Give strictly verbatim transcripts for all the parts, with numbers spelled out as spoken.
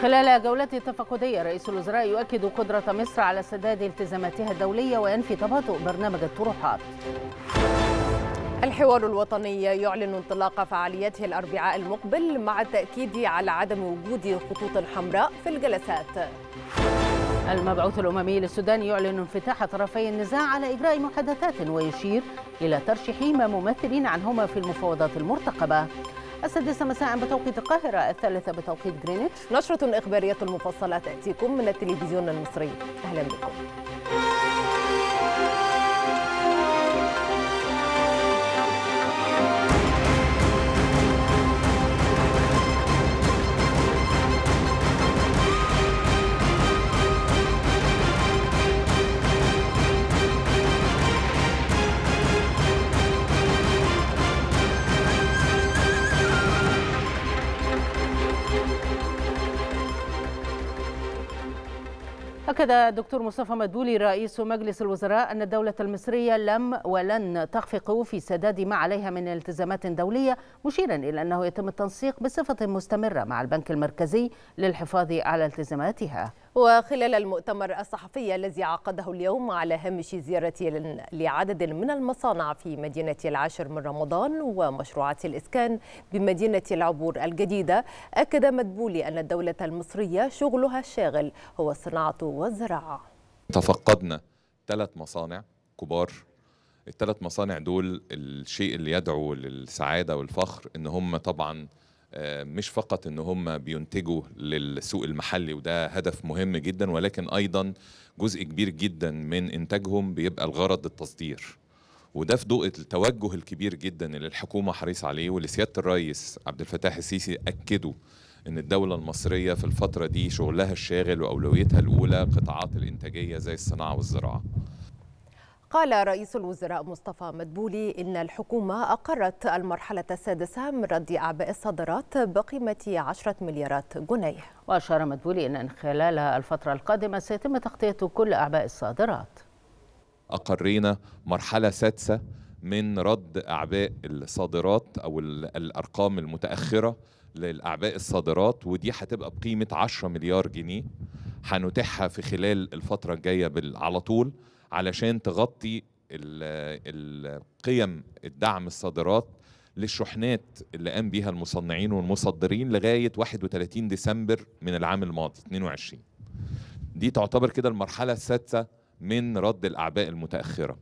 خلال جولته التفقدية رئيس الوزراء يؤكد قدرة مصر على سداد التزاماتها الدولية وينفي تباطؤ برنامج الطروحات. الحوار الوطني يعلن انطلاق فعالياته الأربعاء المقبل مع التأكيد على عدم وجود خطوط حمراء في الجلسات. المبعوث الأممي للسودان يعلن انفتاح طرفي النزاع على إجراء محادثات ويشير إلى ترشيحهما ممثلين عنهما في المفاوضات المرتقبة. السادسة مساء بتوقيت القاهرة، الثالثة بتوقيت جرينتش. نشرة إخبارية مفصلة تأتيكم من التلفزيون المصري. أهلا بكم. أكد الدكتور مصطفى مدبولي رئيس مجلس الوزراء أن الدولة المصرية لم ولن تخفق في سداد ما عليها من التزامات دولية، مشيرا إلى أنه يتم التنسيق بصفة مستمرة مع البنك المركزي للحفاظ على التزاماتها. وخلال المؤتمر الصحفي الذي عقده اليوم على هامش زيارة لعدد من المصانع في مدينة العاشر من رمضان ومشروعات الإسكان بمدينة العبور الجديدة، أكد مدبولي أن الدولة المصرية شغلها الشاغل هو الصناعة والزراعة. تفقدنا ثلاث مصانع كبار. الثلاث مصانع دول الشيء اللي يدعو للسعادة والفخر إن هم طبعا مش فقط ان هم بينتجوا للسوق المحلي وده هدف مهم جدا، ولكن ايضا جزء كبير جدا من انتاجهم بيبقى الغرض التصدير، وده في ضوء التوجه الكبير جدا اللي الحكومه حريصه عليه واللي سياده الرئيس عبد الفتاح السيسي اكدوا ان الدوله المصريه في الفتره دي شغلها الشاغل واولويتها الاولى قطاعات الانتاجيه زي الصناعه والزراعه. قال رئيس الوزراء مصطفى مدبولي إن الحكومة أقرت المرحلة السادسة من رد أعباء الصادرات بقيمة عشرة مليارات جنيه. وأشار مدبولي أن خلال الفترة القادمة سيتم تغطية كل أعباء الصادرات. أقرينا مرحلة سادسة من رد أعباء الصادرات أو الأرقام المتأخرة للأعباء الصادرات، ودي هتبقى بقيمة عشرة مليار جنيه هنتيحها في خلال الفترة الجاية على طول علشان تغطي القيم الدعم الصادرات للشحنات اللي قام بيها المصنعين والمصدرين لغاية واحد وثلاثين ديسمبر من العام الماضي اثنين وعشرين. دي تعتبر كده المرحلة السادسة من رد الأعباء المتأخرة.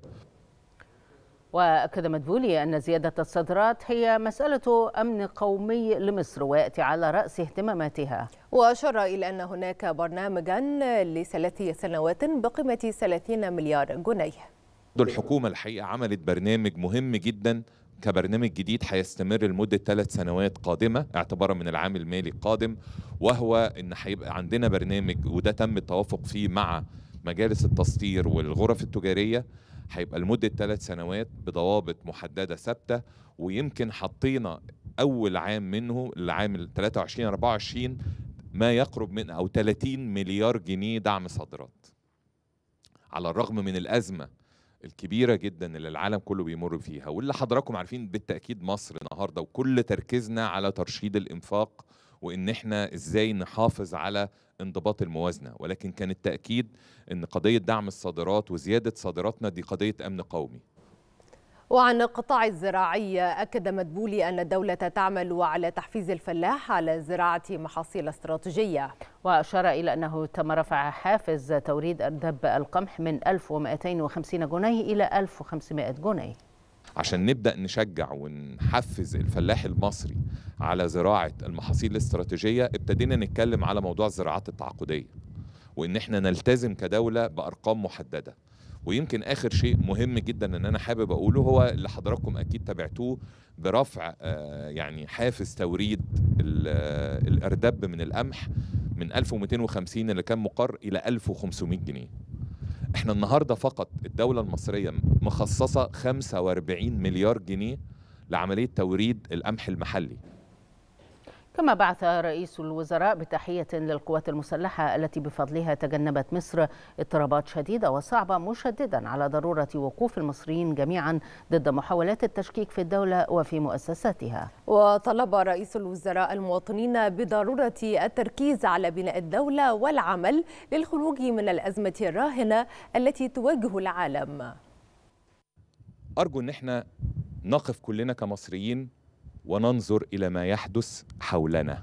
وأكد مدبولي أن زيادة الصادرات هي مسألة أمن قومي لمصر ويأتي على رأس اهتماماتها. وأشار إلى أن هناك برنامجا لثلاث سنوات بقيمة ثلاثين مليار جنيه. الحكومة الحقيقة عملت برنامج مهم جدا كبرنامج جديد هيستمر لمدة ثلاث سنوات قادمة اعتبارا من العام المالي القادم، وهو أن هيبقى عندنا برنامج وده تم التوافق فيه مع مجالس التصدير والغرف التجارية، هيبقى لمدة ثلاث سنوات بضوابط محددة ثابتة، ويمكن حطينا أول عام منه العام ثلاثة وعشرين أربعة وعشرين ما يقرب من أو ثلاثين مليار جنيه دعم صادرات. على الرغم من الأزمة الكبيرة جدا اللي العالم كله بيمر فيها واللي حضراتكم عارفين بالتأكيد مصر النهاردة وكل تركيزنا على ترشيد الإنفاق وإن إحنا إزاي نحافظ على انضباط الموازنة، ولكن كان التأكيد أن قضية دعم الصادرات وزيادة صادراتنا دي قضية أمن قومي. وعن القطاع الزراعي، أكد مدبولي أن الدولة تعمل على تحفيز الفلاح على زراعة محاصيل استراتيجية. وأشار إلى أنه تم رفع حافز توريد أردب القمح من ألف ومئتين وخمسين جنيه إلى ألف وخمسمئة جنيه عشان نبدأ نشجع ونحفز الفلاح المصري على زراعة المحاصيل الاستراتيجية. ابتدينا نتكلم على موضوع الزراعات التعاقدية وإن احنا نلتزم كدولة بأرقام محددة. ويمكن آخر شيء مهم جدا أن أنا حابب أقوله هو اللي حضراتكم أكيد تابعتوه برفع يعني حافز توريد الأردب من القمح من ألف ومئتين وخمسين اللي كان مقر إلى ألف وخمسمئة جنيه. احنا النهاردة فقط الدولة المصرية مخصصة خمسة وأربعين مليار جنيه لعملية توريد القمح المحلي. كما بعث رئيس الوزراء بتحية للقوات المسلحة التي بفضلها تجنبت مصر اضطرابات شديدة وصعبة، مشددا على ضرورة وقوف المصريين جميعا ضد محاولات التشكيك في الدولة وفي مؤسساتها. وطلب رئيس الوزراء المواطنين بضرورة التركيز على بناء الدولة والعمل للخروج من الأزمة الراهنة التي تواجه العالم. أرجو أن احنا نقف كلنا كمصريين وننظر إلى ما يحدث حولنا.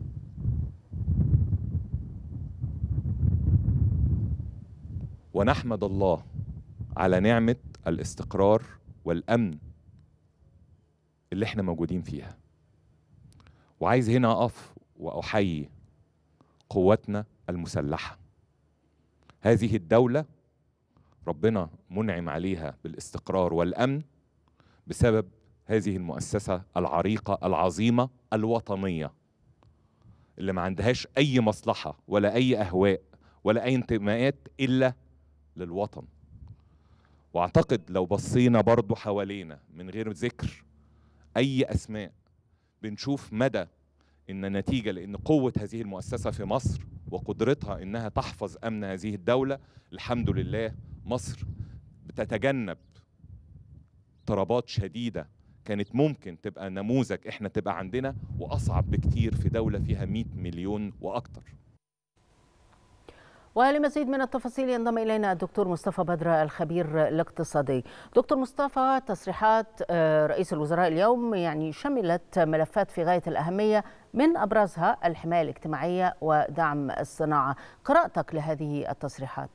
ونحمد الله على نعمة الاستقرار والأمن اللي احنا موجودين فيها. وعايز هنا أقف وأحيي قواتنا المسلحة. هذه الدولة ربنا منعم عليها بالاستقرار والأمن بسبب هذه المؤسسة العريقة العظيمة الوطنية اللي ما عندهاش أي مصلحة ولا أي أهواء ولا أي انتماءات إلا للوطن. وأعتقد لو بصينا برضو حوالينا من غير ذكر أي أسماء بنشوف مدى إن نتيجة لأن قوة هذه المؤسسة في مصر وقدرتها إنها تحفظ أمن هذه الدولة، الحمد لله مصر بتتجنب اضطرابات شديدة كانت ممكن تبقى نموذج احنا تبقى عندنا، واصعب بكتير في دولة فيها مئة مليون واكتر. ولمزيد من التفاصيل ينضم الينا الدكتور مصطفى بدر الخبير الاقتصادي. دكتور مصطفى، تصريحات رئيس الوزراء اليوم يعني شملت ملفات في غاية الأهمية، من ابرزها الحماية الاجتماعية ودعم الصناعة. قراءتك لهذه التصريحات؟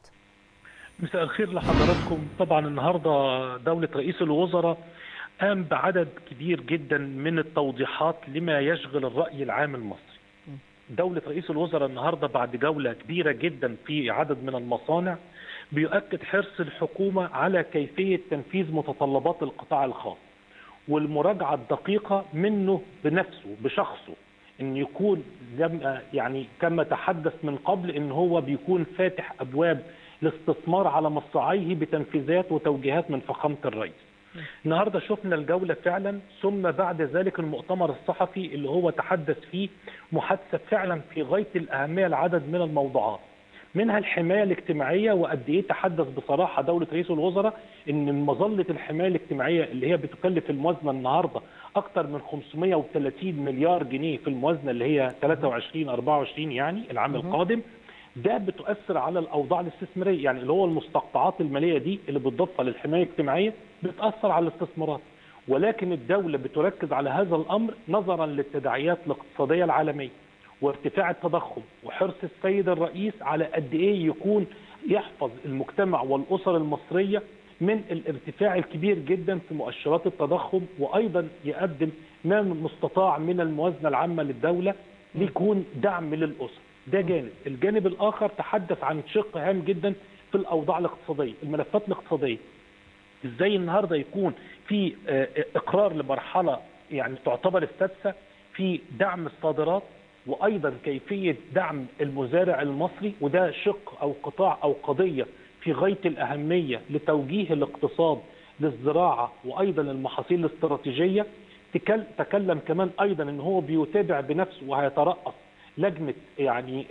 مساء الخير لحضراتكم. طبعا النهارده دولة رئيس الوزراء قام بعدد كبير جدا من التوضيحات لما يشغل الرأي العام المصري. دولة رئيس الوزراء النهارده بعد جولة كبيرة جدا في عدد من المصانع بيؤكد حرص الحكومة على كيفية تنفيذ متطلبات القطاع الخاص والمراجعة الدقيقة منه بنفسه بشخصه، ان يكون يعني كما تحدث من قبل ان هو بيكون فاتح ابواب الاستثمار على مصراعيه بتنفيذات وتوجيهات من فخامة الرئيس. النهارده شفنا الجولة فعلا، ثم بعد ذلك المؤتمر الصحفي اللي هو تحدث فيه محادثة فعلا في غاية الأهمية لعدد من الموضوعات، منها الحماية الاجتماعية، وقد ايه تحدث بصراحة دولة رئيس الوزراء ان مظلة الحماية الاجتماعية اللي هي بتكلف الموازنة النهارده أكثر من خمسمئة وثلاثين مليار جنيه في الموازنة اللي هي ثلاثة وعشرين أربعة وعشرين يعني العام القادم، ده بتؤثر على الاوضاع الاستثماريه، يعني اللي هو المستقطعات الماليه دي اللي بتضافها للحمايه الاجتماعيه بتاثر على الاستثمارات، ولكن الدوله بتركز على هذا الامر نظرا للتداعيات الاقتصاديه العالميه وارتفاع التضخم وحرص السيد الرئيس على قد ايه يكون يحفظ المجتمع والاسر المصريه من الارتفاع الكبير جدا في مؤشرات التضخم، وايضا يقدم ما مستطاع من الموازنه العامه للدوله ليكون دعم للاسر. ده جانب. الجانب الآخر تحدث عن شق هام جدا في الأوضاع الاقتصادية، الملفات الاقتصادية. إزاي النهاردة يكون في إقرار لمرحلة يعني تعتبر السادسة في دعم الصادرات، وأيضا كيفية دعم المزارع المصري، وده شق أو قطاع أو قضية في غاية الأهمية لتوجيه الاقتصاد للزراعة وأيضا المحاصيل الاستراتيجية. تكلم كمان أيضا أن هو بيتابع بنفسه وهيترأس لجنة يعني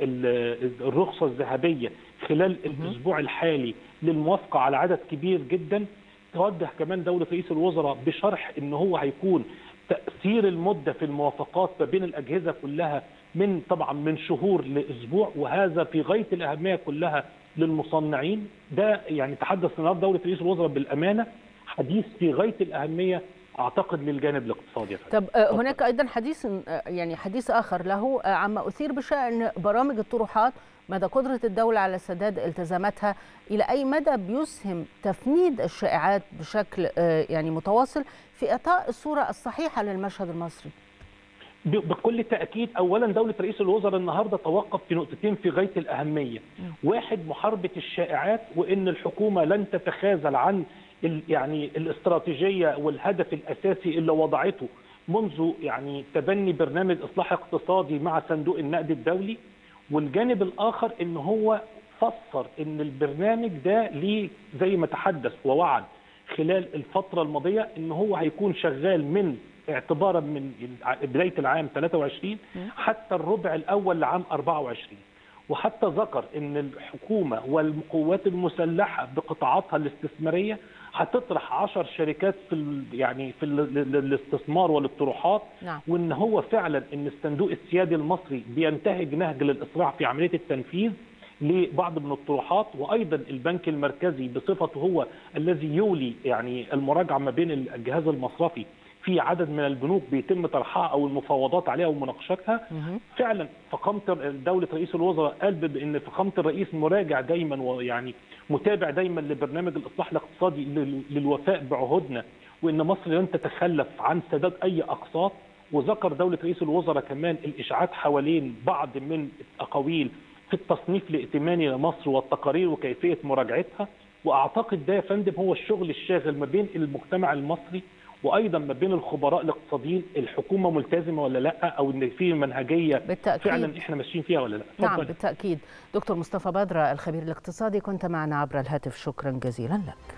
الرخصة الذهبية خلال الأسبوع الحالي للموافقة على عدد كبير جدا. توجه كمان دولة رئيس الوزراء بشرح ان هو هيكون تأثير المدة في الموافقات ما بين الأجهزة كلها من طبعا من شهور لأسبوع، وهذا في غاية الأهمية كلها للمصنعين. ده يعني تحدث النهارده دولة رئيس الوزراء بالأمانة حديث في غاية الأهمية اعتقد للجانب الاقتصادي. طب هناك ايضا حديث يعني حديث اخر له عما اثير بشان برامج الطروحات، مدى قدره الدوله على سداد التزاماتها، الى اي مدى بيسهم تفنيد الشائعات بشكل يعني متواصل في اعطاء الصوره الصحيحه للمشهد المصري؟ بكل تاكيد. اولا دوله رئيس الوزراء النهارده توقف في نقطتين في غايه الاهميه، واحد محاربه الشائعات، وان الحكومه لن تتخاذل عن يعني الاستراتيجيه والهدف الاساسي اللي وضعته منذ يعني تبني برنامج اصلاح اقتصادي مع صندوق النقد الدولي. والجانب الاخر ان هو فسر ان البرنامج ده ليه زي ما تحدث ووعد خلال الفتره الماضيه ان هو هيكون شغال من اعتبارا من بدايه العام ثلاثة وعشرين حتى الربع الاول لعام أربعة وعشرين. وحتى ذكر ان الحكومه والقوات المسلحه بقطاعاتها الاستثماريه هتطرح عشر شركات في يعني في الاستثمار والاطروحات. نعم. وان هو فعلا ان الصندوق السيادي المصري بينتهج نهج للاسراع في عمليه التنفيذ لبعض من الطروحات، وايضا البنك المركزي بصفته هو الذي يولي يعني المراجعه ما بين الجهاز المصرفي في عدد من البنوك بيتم طرحها او المفاوضات عليها ومناقشتها. فعلا فخامه دوله رئيس الوزراء قال بان فخامه الرئيس مراجع دايما ويعني متابع دايما لبرنامج الاصلاح الاقتصادي للوفاء بعهودنا، وان مصر لن تتخلف عن سداد اي اقساط. وذكر دوله رئيس الوزراء كمان الاشاعات حوالين بعض من الاقاويل في التصنيف الائتماني لمصر والتقارير وكيفيه مراجعتها. واعتقد ده يا فندم هو الشغل الشاغل ما بين المجتمع المصري وايضا ما بين الخبراء الاقتصاديين، الحكومه ملتزمه ولا لا، او ان في منهجيه بالتأكيد. فعلا احنا ماشيين فيها ولا لا. نعم بالتاكيد. دكتور مصطفى بدرة الخبير الاقتصادي كنت معنا عبر الهاتف، شكرا جزيلا لك.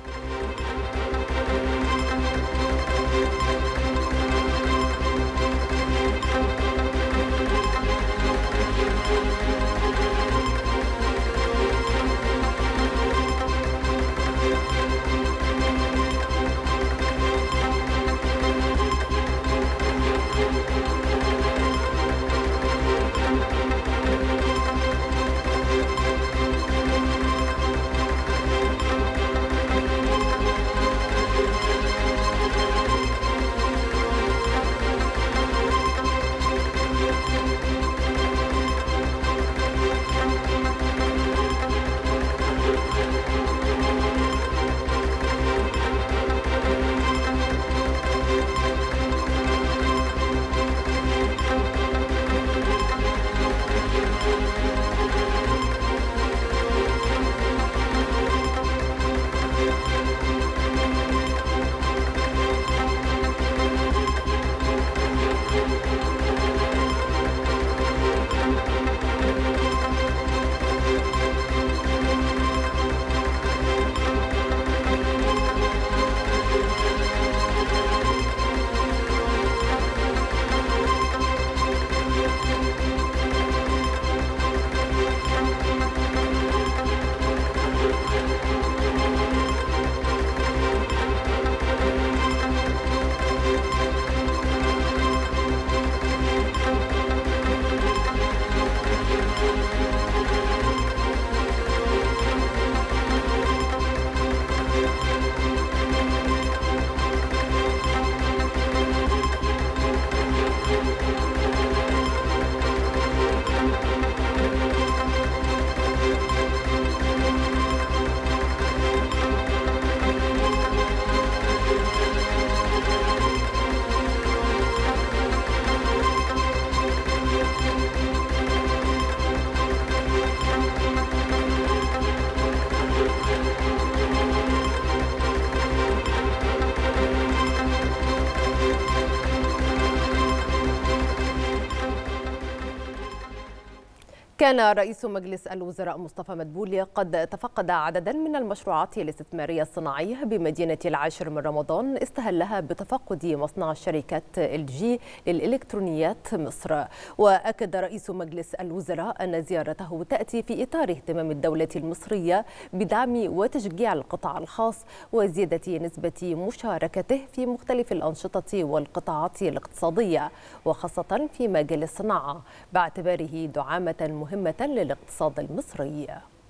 كان رئيس مجلس الوزراء مصطفى مدبولي قد تفقد عددا من المشروعات الاستثمارية الصناعية بمدينة العاشر من رمضان استهلها بتفقد مصنع شركة ال جي للإلكترونيات مصر. وأكد رئيس مجلس الوزراء أن زيارته تأتي في إطار اهتمام الدولة المصرية بدعم وتشجيع القطاع الخاص وزيادة نسبة مشاركته في مختلف الأنشطة والقطاعات الاقتصادية وخاصة في مجال الصناعة باعتباره دعامة مهمة للاقتصاد المصري.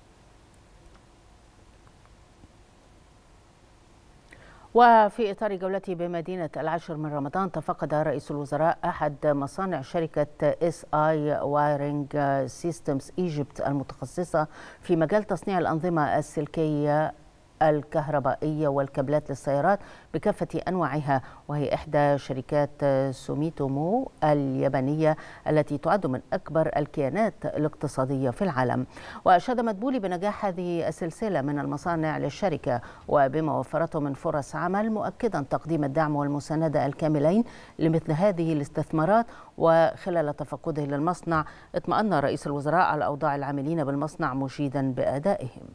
وفي إطار جولته بمدينة العاشر من رمضان تفقد رئيس الوزراء أحد مصانع شركة إس آي وايرنج سيستمز إيجيبت المتخصصة في مجال تصنيع الأنظمة السلكية الكهربائية والكابلات للسيارات بكافة أنواعها، وهي إحدى شركات سوميتومو اليابانية التي تعد من أكبر الكيانات الاقتصادية في العالم. وأشاد مدبولي بنجاح هذه السلسلة من المصانع للشركة وبما وفرته من فرص عمل، مؤكدا تقديم الدعم والمساندة الكاملين لمثل هذه الاستثمارات. وخلال تفقده للمصنع اطمأن رئيس الوزراء على أوضاع العاملين بالمصنع مشيدا بأدائهم.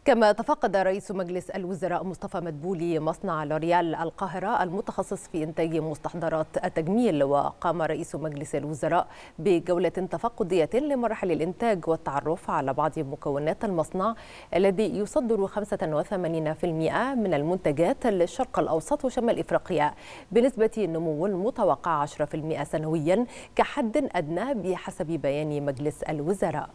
كما تفقد رئيس مجلس الوزراء مصطفى مدبولي مصنع لوريال القاهرة المتخصص في إنتاج مستحضرات التجميل. وقام رئيس مجلس الوزراء بجولة تفقدية لمراحل الإنتاج والتعرف على بعض مكونات المصنع الذي يصدر خمسة وثمانين بالمئة من المنتجات للشرق الأوسط وشمال إفريقيا بنسبة نمو متوقع عشرة بالمئة سنويا كحد أدنى بحسب بيان مجلس الوزراء.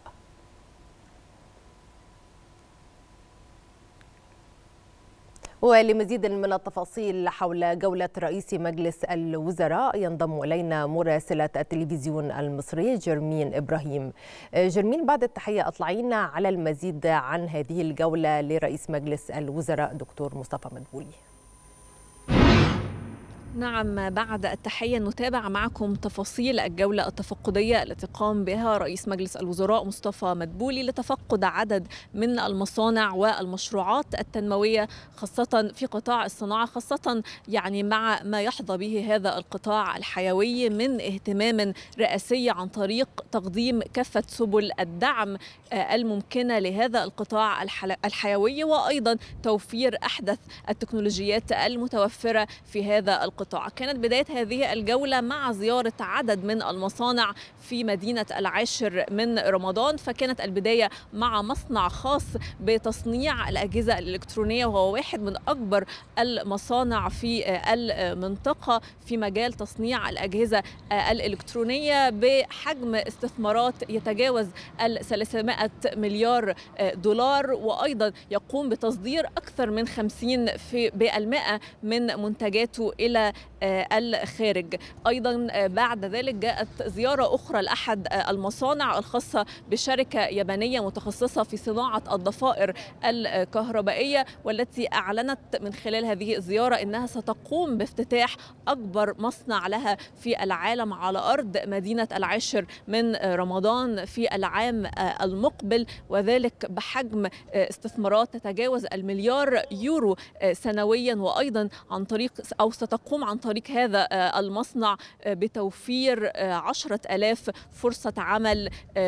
ولمزيد من التفاصيل حول جولة رئيس مجلس الوزراء ينضم إلينا مراسلة التلفزيون المصري جرمين إبراهيم. جرمين، بعد التحية أطلعينا على المزيد عن هذه الجولة لرئيس مجلس الوزراء دكتور مصطفى مدبولي. نعم، بعد التحية نتابع معكم تفاصيل الجولة التفقدية التي قام بها رئيس مجلس الوزراء مصطفى مدبولي لتفقد عدد من المصانع والمشروعات التنموية خاصة في قطاع الصناعة، خاصة يعني مع ما يحظى به هذا القطاع الحيوي من اهتمام رئاسي عن طريق تقديم كافة سبل الدعم الممكنة لهذا القطاع الحيوي، وأيضا توفير أحدث التكنولوجيات المتوفرة في هذا القطاع. كانت بداية هذه الجولة مع زيارة عدد من المصانع في مدينة العاشر من رمضان، فكانت البداية مع مصنع خاص بتصنيع الأجهزة الإلكترونية وهو واحد من أكبر المصانع في المنطقة في مجال تصنيع الأجهزة الإلكترونية بحجم استثمارات يتجاوز ثلاثمائة مليار دولار، وأيضا يقوم بتصدير أكثر من خمسين بالمئة من منتجاته إلى الخارج. أيضا بعد ذلك جاءت زيارة أخرى لأحد المصانع الخاصة بشركة يابانية متخصصة في صناعة الضفائر الكهربائية، والتي أعلنت من خلال هذه الزيارة أنها ستقوم بافتتاح أكبر مصنع لها في العالم على أرض مدينة العاشر من رمضان في العام المقبل، وذلك بحجم استثمارات تتجاوز المليار يورو سنويا. وأيضا عن طريق أو ستقوم عن طريق هذا المصنع بتوفير عشرة آلاف فرصة عمل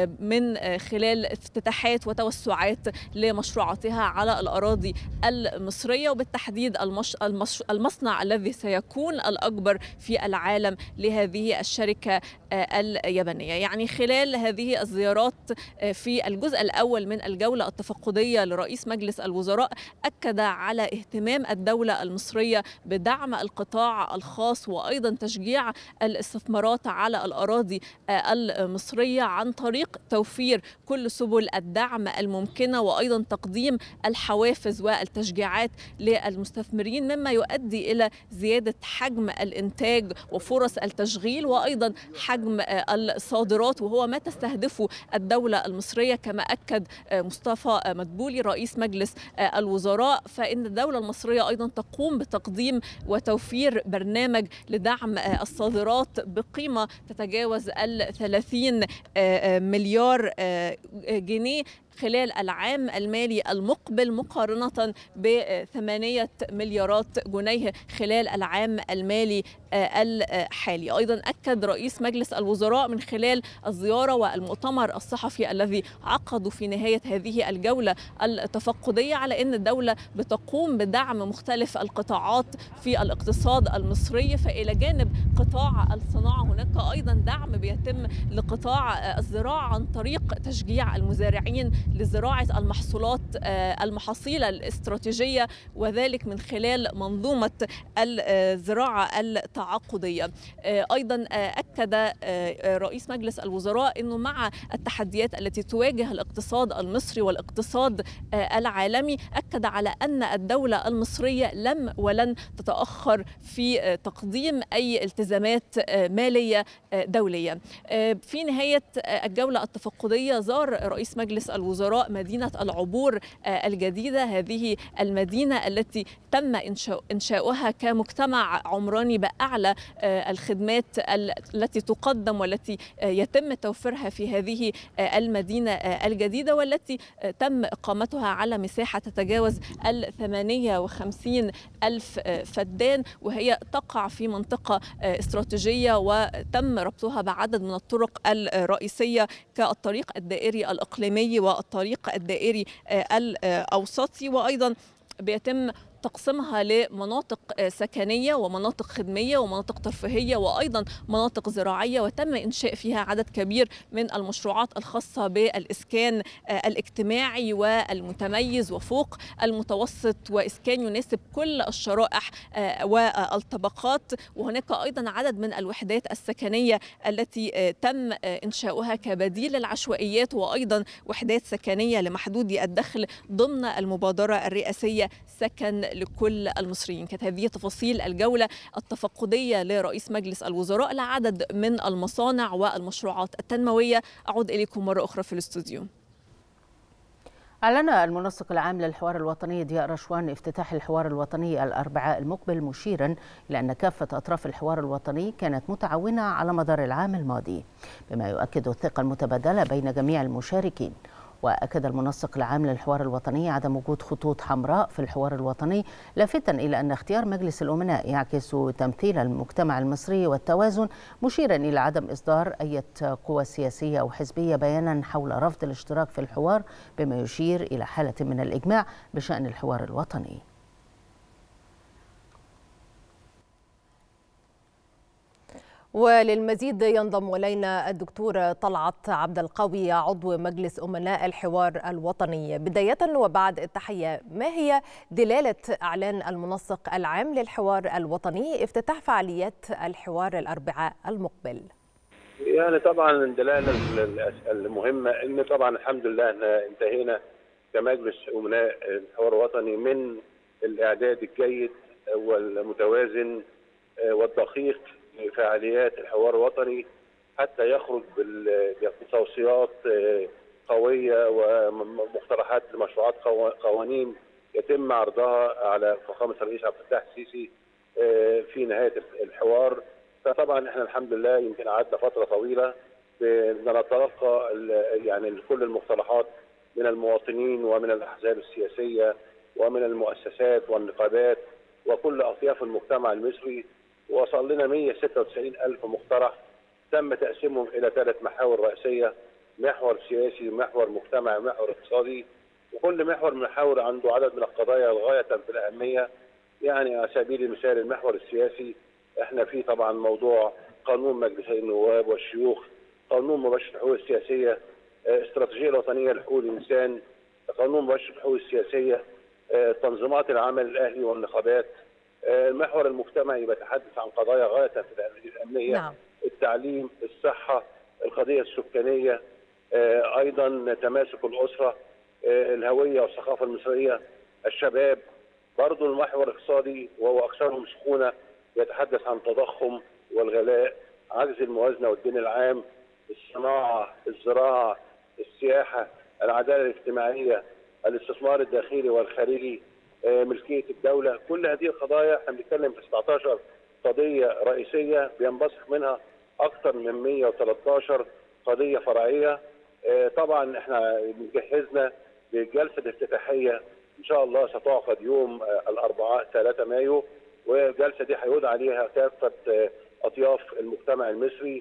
من خلال افتتاحات وتوسعات لمشروعاتها على الأراضي المصرية، وبالتحديد المش... المش... المصنع الذي سيكون الأكبر في العالم لهذه الشركة اليابانية. يعني خلال هذه الزيارات في الجزء الأول من الجولة التفقدية لرئيس مجلس الوزراء أكد على اهتمام الدولة المصرية بدعم القطاع الخاص وأيضا تشجيع الاستثمارات على الأراضي المصرية عن طريق توفير كل سبل الدعم الممكنة وأيضا تقديم الحوافز والتشجيعات للمستثمرين، مما يؤدي إلى زيادة حجم الإنتاج وفرص التشغيل وأيضا حجم الصادرات، وهو ما تستهدفه الدولة المصرية. كما أكد مصطفى مدبولي رئيس مجلس الوزراء فإن الدولة المصرية أيضا تقوم بتقديم وتوفير برنامج لدعم الصادرات بقيمة تتجاوز الثلاثين مليار جنيه خلال العام المالي المقبل مقارنة بثمانية مليارات جنيه خلال العام المالي الحالي. أيضا أكد رئيس مجلس الوزراء من خلال الزيارة والمؤتمر الصحفي الذي عقدوا في نهاية هذه الجولة التفقدية على أن الدولة بتقوم بدعم مختلف القطاعات في الاقتصاد المصري، فإلى جانب قطاع الصناعة هناك أيضا دعم بيتم لقطاع الزراعة عن طريق تشجيع المزارعين لزراعة المحصولات المحاصيل الاستراتيجية، وذلك من خلال منظومة الزراعة التعاقدية. أيضا أكد رئيس مجلس الوزراء أنه مع التحديات التي تواجه الاقتصاد المصري والاقتصاد العالمي، أكد على أن الدولة المصرية لم ولن تتأخر في تقديم أي التزامات مالية دولية. في نهاية الجولة التفقدية زار رئيس مجلس الوزراء مدينة العبور الجديدة، هذه المدينة التي تم إنشاؤها كمجتمع عمراني بأعلى الخدمات التي تقدم والتي يتم توفيرها في هذه المدينة الجديدة، والتي تم إقامتها على مساحة تتجاوز الثمانية وخمسين ألف فدان، وهي تقع في منطقة استراتيجية وتم ربطها بعدد من الطرق الرئيسية كالطريق الدائري الإقليمي والطريق الطريق الدائري الأوسطي، وأيضا بيتم تقسيمها لمناطق سكنية ومناطق خدمية ومناطق ترفيهية وأيضا مناطق زراعية، وتم إنشاء فيها عدد كبير من المشروعات الخاصة بالإسكان الاجتماعي والمتميز وفوق المتوسط، وإسكان يناسب كل الشرائح والطبقات. وهناك أيضا عدد من الوحدات السكنية التي تم إنشاؤها كبديل للعشوائيات، وأيضا وحدات سكنية لمحدودي الدخل ضمن المبادرة الرئاسية سكن لكل المصريين. كانت هذه تفاصيل الجولة التفقدية لرئيس مجلس الوزراء لعدد من المصانع والمشروعات التنموية. أعود إليكم مرة أخرى في الاستوديو. أعلن المنسق العام للحوار الوطني ضياء رشوان افتتاح الحوار الوطني الأربعاء المقبل، مشيرا إلى أن كافة أطراف الحوار الوطني كانت متعاونة على مدار العام الماضي، بما يؤكد الثقة المتبادلة بين جميع المشاركين. وأكد المنسق العام للحوار الوطني عدم وجود خطوط حمراء في الحوار الوطني، لافتا إلى أن اختيار مجلس الأمناء يعكس تمثيل المجتمع المصري والتوازن، مشيرا إلى عدم إصدار أي قوى سياسية أو حزبية بيانا حول رفض الاشتراك في الحوار، بما يشير إلى حالة من الإجماع بشأن الحوار الوطني. وللمزيد ينضم إلينا الدكتور طلعت عبد القوي عضو مجلس أمناء الحوار الوطني. بداية وبعد التحية، ما هي دلالة إعلان المنسق العام للحوار الوطني افتتاح فعاليات الحوار الأربعاء المقبل؟ يعني طبعا الدلالة المهمة إن طبعا الحمد لله انتهينا كمجلس أمناء الحوار الوطني من الإعداد الجيد والمتوازن والدقيق فعاليات الحوار الوطني حتى يخرج بتوصيات قوية ومقترحات لمشروعات قوانين يتم عرضها على فخامة الرئيس عبد الفتاح السيسي في نهاية الحوار. فطبعا احنا الحمد لله يمكن قعدنا فترة طويلة بنتلقى يعني كل المقترحات من المواطنين ومن الأحزاب السياسية ومن المؤسسات والنقابات وكل أطياف المجتمع المصري. وصل لنا مئة وستة وتسعين ألف مقترح تم تقسيمهم إلى ثلاث محاور رئيسية، محور سياسي، محور مجتمعي، محور اقتصادي. وكل محور من المحاور عنده عدد من القضايا غاية في الأهمية. يعني على سبيل المثال المحور السياسي احنا فيه طبعا موضوع قانون مجلسي النواب والشيوخ، قانون مباشر الحقوق السياسية، استراتيجية الوطنية لحقوق الإنسان، قانون مباشر الحقوق السياسية، تنظيمات العمل الأهلي والنقابات. المحور المجتمعي بيتحدث عن قضايا غاية في الأهمية، نعم. التعليم، الصحة، القضية السكانية، أيضا تماسك الأسرة، الهوية والثقافة المصرية، الشباب. برضو المحور الاقتصادي وهو أكثرهم سخونة يتحدث عن التضخم والغلاء، عجز الموازنة والدين العام، الصناعة، الزراعة، السياحة، العدالة الاجتماعية، الاستثمار الداخلي والخارجي، ملكية الدولة. كل هذه القضايا احنا بنتكلم في سبعة عشر قضية رئيسية بينبثق منها أكثر من مئة وثلاثة عشر قضية فرعية. طبعا احنا جهزنا للجلسة الافتتاحية إن شاء الله ستعقد يوم الأربعاء ثلاثة مايو، والجلسة دي هيعود عليها كافة أطياف المجتمع المصري.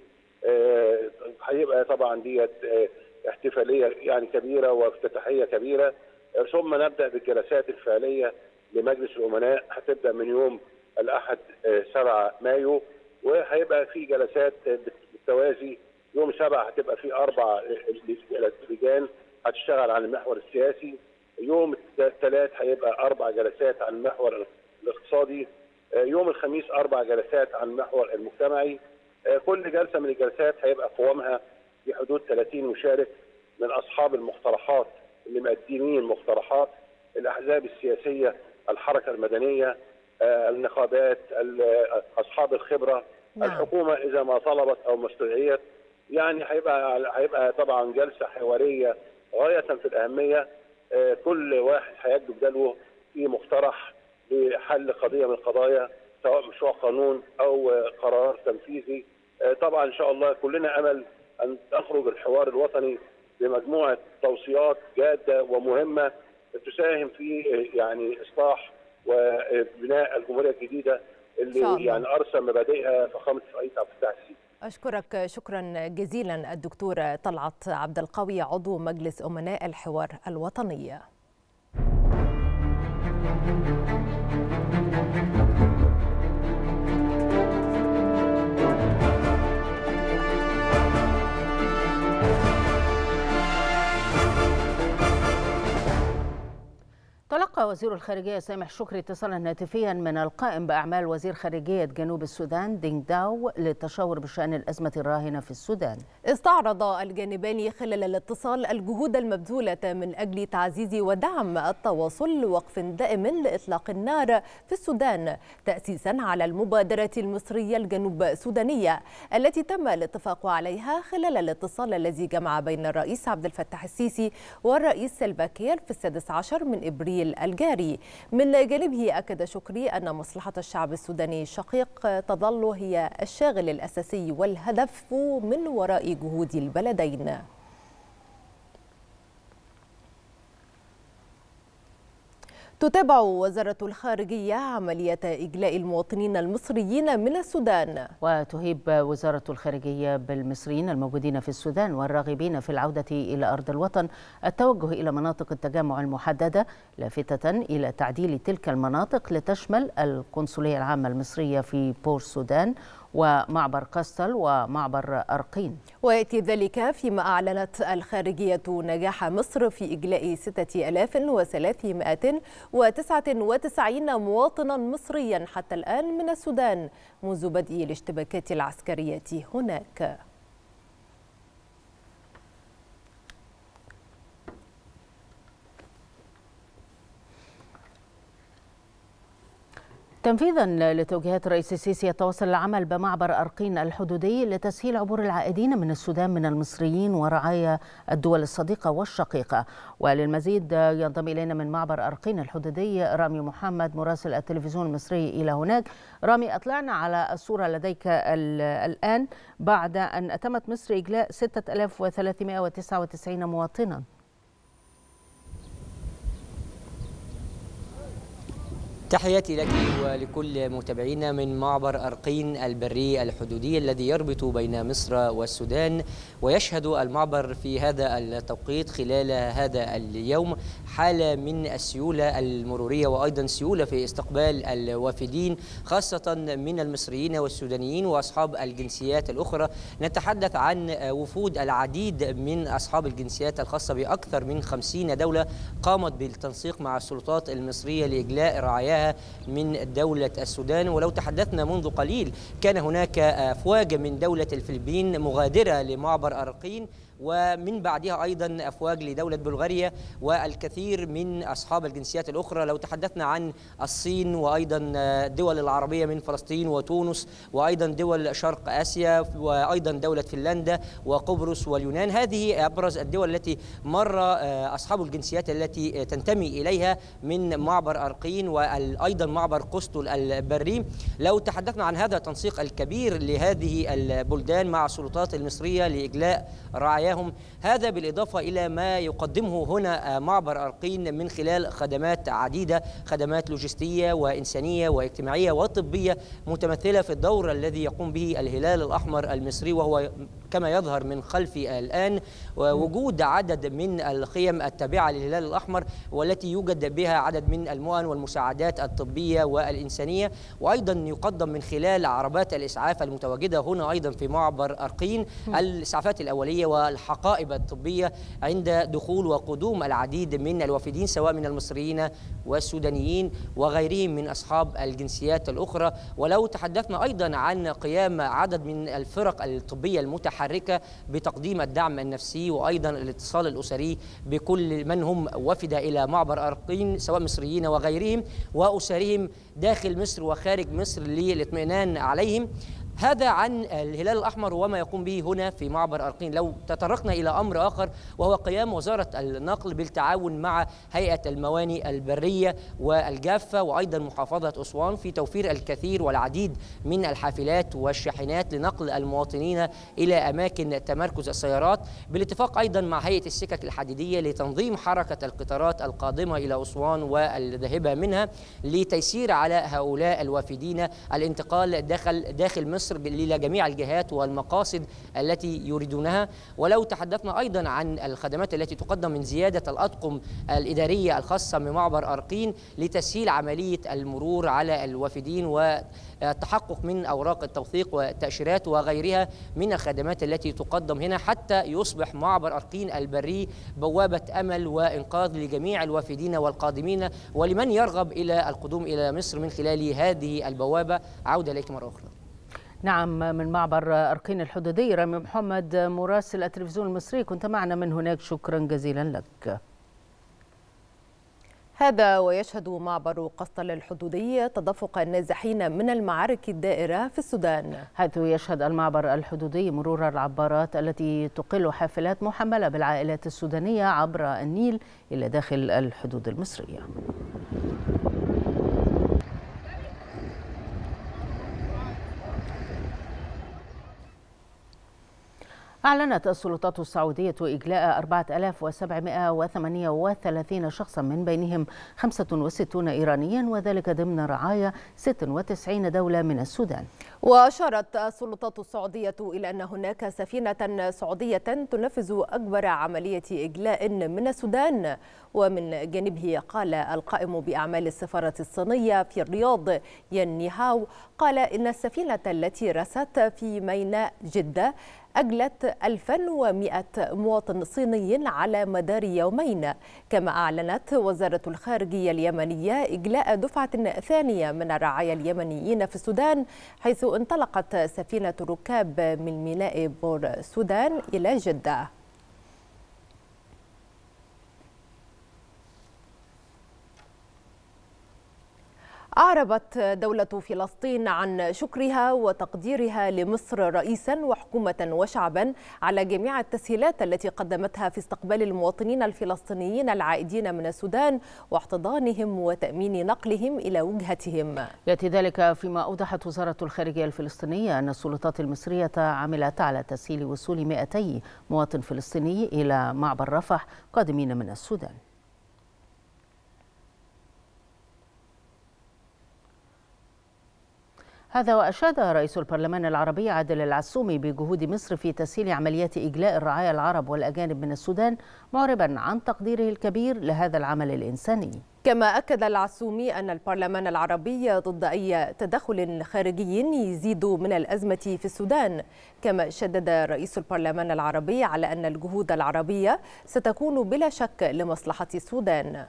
هيبقى طبعا ديت احتفالية يعني كبيرة وافتتاحية كبيرة. ثم نبدأ بالجلسات الفعلية لمجلس الأمناء، هتبدأ من يوم الأحد سبعة مايو، وهيبقى في جلسات بالتوازي. يوم سبعة هتبقى في أربع لجان هتشتغل على المحور السياسي. يوم الثلاث هيبقى أربع جلسات عن المحور الاقتصادي. يوم الخميس أربع جلسات عن المحور المجتمعي. كل جلسة من الجلسات هيبقى قوامها في حدود ثلاثين مشارك من أصحاب المقترحات اللي مقدمين مقترحات، الأحزاب السياسية، الحركة المدنية، النقابات، أصحاب الخبرة، نعم. الحكومة إذا ما طلبت أو ما استدعيت. يعني هيبقى هيبقى طبعا جلسة حوارية غاية في الأهمية. كل واحد هيجد بدلوه في مقترح لحل قضية من القضايا، سواء مشروع قانون أو قرار تنفيذي. طبعا إن شاء الله كلنا أمل أن تخرج الحوار الوطني بمجموعة توصيات جادة ومهمة تساهم في يعني إصلاح وبناء الجمهورية الجديدة اللي يعني أرسم مبادئها فخامة الرئيس عبد الفتاح السيسي. أشكرك شكرا جزيلا الدكتور طلعت عبد القوي عضو مجلس أمناء الحوار الوطني. تلقى وزير الخارجية سامح شكري اتصالا هاتفيا من القائم بأعمال وزير خارجية جنوب السودان دينغ داو للتشاور بشأن الأزمة الراهنة في السودان. استعرض الجانبان خلال الاتصال الجهود المبذولة من أجل تعزيز ودعم التواصل لوقف دائم لإطلاق النار في السودان، تأسيسا على المبادرة المصرية الجنوب سودانية التي تم الاتفاق عليها خلال الاتصال الذي جمع بين الرئيس عبد الفتاح السيسي والرئيس سيلفا كير في السادس عشر من إبريل الجاري. من جانبه أكد شكري أن مصلحة الشعب السوداني الشقيق تظل هي الشاغل الأساسي والهدف من وراء جهود البلدين. تتابع وزارة الخارجية عملية إجلاء المواطنين المصريين من السودان. وتهيب وزارة الخارجية بالمصريين الموجودين في السودان والراغبين في العودة إلى أرض الوطن التوجه إلى مناطق التجمع المحددة، لافتة إلى تعديل تلك المناطق لتشمل القنصلية العامة المصرية في بور السودان ومعبر قسطل ومعبر أرقين. ويأتي ذلك فيما أعلنت الخارجية نجاح مصر في إجلاء ستة آلاف وثلاثمائة وتسعة وتسعين مواطنا مصريا حتى الآن من السودان منذ بدء الاشتباكات العسكرية هناك. تنفيذا لتوجيهات الرئيس السيسي يتواصل العمل بمعبر أرقين الحدودي لتسهيل عبور العائدين من السودان من المصريين ورعايا الدول الصديقة والشقيقة. وللمزيد ينضم إلينا من معبر أرقين الحدودي رامي محمد مراسل التلفزيون المصري إلى هناك. رامي، أطلعنا على الصورة لديك الآن بعد أن أتمت مصر إجلاء ستة آلاف وثلاثمائة وتسعة وتسعين مواطنا. تحياتي لك ولكل متابعينا من معبر أرقين البري الحدودي الذي يربط بين مصر والسودان. ويشهد المعبر في هذا التوقيت خلال هذا اليوم حالة من السيولة المرورية وأيضا سيولة في استقبال الوافدين، خاصة من المصريين والسودانيين وأصحاب الجنسيات الأخرى. نتحدث عن وفود العديد من أصحاب الجنسيات الخاصة بأكثر من خمسين دولة قامت بالتنسيق مع السلطات المصرية لإجلاء رعاياها من دولة السودان. ولو تحدثنا منذ قليل كان هناك أفواج من دولة الفلبين مغادرة لمعبر أرقين، ومن بعدها أيضا أفواج لدولة بلغاريا والكثير من أصحاب الجنسيات الأخرى. لو تحدثنا عن الصين وأيضا الدول العربية من فلسطين وتونس وأيضا دول شرق آسيا وأيضا دولة فنلندا وقبرص واليونان، هذه أبرز الدول التي مر أصحاب الجنسيات التي تنتمي إليها من معبر أرقين وأيضا معبر قسطل البري. لو تحدثنا عن هذا التنسيق الكبير لهذه البلدان مع السلطات المصرية لإجلاء رعاياهم، هذا بالإضافة إلى ما يقدمه هنا معبر أرقين من خلال خدمات عديدة، خدمات لوجستية وإنسانية واجتماعية وطبية متمثلة في الدور الذي يقوم به الهلال الأحمر المصري، وهو كما يظهر من خلفي الآن ووجود عدد من الخيم التابعة للهلال الأحمر والتي يوجد بها عدد من المؤن والمساعدات الطبية والإنسانية، وأيضا يقدم من خلال عربات الإسعاف المتواجدة هنا أيضا في معبر أرقين الإسعافات الأولية والحقائب الطبية عند دخول وقدوم العديد من الوافدين سواء من المصريين والسودانيين وغيرهم من أصحاب الجنسيات الأخرى. ولو تحدثنا أيضا عن قيام عدد من الفرق الطبية المتحركة بتقديم الدعم النفسي وأيضا الاتصال الأسري بكل من هم وفد إلى معبر أرقين سواء مصريين وغيرهم وأسرهم داخل مصر وخارج مصر للاطمئنان عليهم. هذا عن الهلال الأحمر وما يقوم به هنا في معبر أرقين. لو تطرقنا إلى أمر آخر وهو قيام وزارة النقل بالتعاون مع هيئة الموانئ البرية والجافة وأيضا محافظة أسوان في توفير الكثير والعديد من الحافلات والشاحنات لنقل المواطنين إلى أماكن تمركز السيارات، بالاتفاق أيضا مع هيئة السكك الحديدية لتنظيم حركة القطارات القادمة إلى أسوان والذاهبة منها لتيسير على هؤلاء الوافدين الانتقال داخل داخل مصر مصر إلى جميع الجهات والمقاصد التي يريدونها. ولو تحدثنا أيضا عن الخدمات التي تقدم من زيادة الأطقم الإدارية الخاصة بمعبر أرقين لتسهيل عملية المرور على الوافدين والتحقق من أوراق التوثيق والتأشيرات وغيرها من الخدمات التي تقدم هنا، حتى يصبح معبر أرقين البري بوابة أمل وإنقاذ لجميع الوافدين والقادمين ولمن يرغب إلى القدوم إلى مصر من خلال هذه البوابة. عودة إليك مرة أخرى. نعم، من معبر أرقين الحدودي رامي محمد مراسل التلفزيون المصري كنت معنا من هناك، شكرا جزيلا لك. هذا ويشهد معبر قسطل الحدودي تدفق النازحين من المعارك الدائرة في السودان، حيث يشهد المعبر الحدودي مرور العبارات التي تقل حافلات محملة بالعائلات السودانية عبر النيل إلى داخل الحدود المصرية. أعلنت السلطات السعودية إجلاء أربعة آلاف وسبعمائة وثمانية وثلاثين شخصا من بينهم خمسة وستين إيرانيا، وذلك ضمن رعاية ستة وتسعين دولة من السودان. وأشارت السلطات السعودية إلى أن هناك سفينة سعودية تنفذ أكبر عملية إجلاء من السودان. ومن جانبه قال القائم بأعمال السفارة الصينية في الرياض ين نيهاو، قال إن السفينة التي رست في ميناء جدة أجلت ألفا ومئة مواطن صيني على مدار يومين. كما أعلنت وزارة الخارجية اليمنية إجلاء دفعة ثانية من الرعايا اليمنيين في السودان، حيث انطلقت سفينة ركاب من ميناء بور السودان إلى جدة. أعربت دولة فلسطين عن شكرها وتقديرها لمصر رئيسا وحكومة وشعبا على جميع التسهيلات التي قدمتها في استقبال المواطنين الفلسطينيين العائدين من السودان واحتضانهم وتأمين نقلهم إلى وجهتهم. يأتي ذلك فيما أوضحت وزارة الخارجية الفلسطينية أن السلطات المصرية عملت على تسهيل وصول مئتي مواطن فلسطيني إلى معبر رفح قادمين من السودان. هذا وأشاد رئيس البرلمان العربي عادل العسومي بجهود مصر في تسهيل عمليات إجلاء الرعايا العرب والأجانب من السودان، معربا عن تقديره الكبير لهذا العمل الإنساني. كما أكد العسومي أن البرلمان العربي ضد أي تدخل خارجي يزيد من الأزمة في السودان. كما شدد رئيس البرلمان العربي على أن الجهود العربية ستكون بلا شك لمصلحة السودان.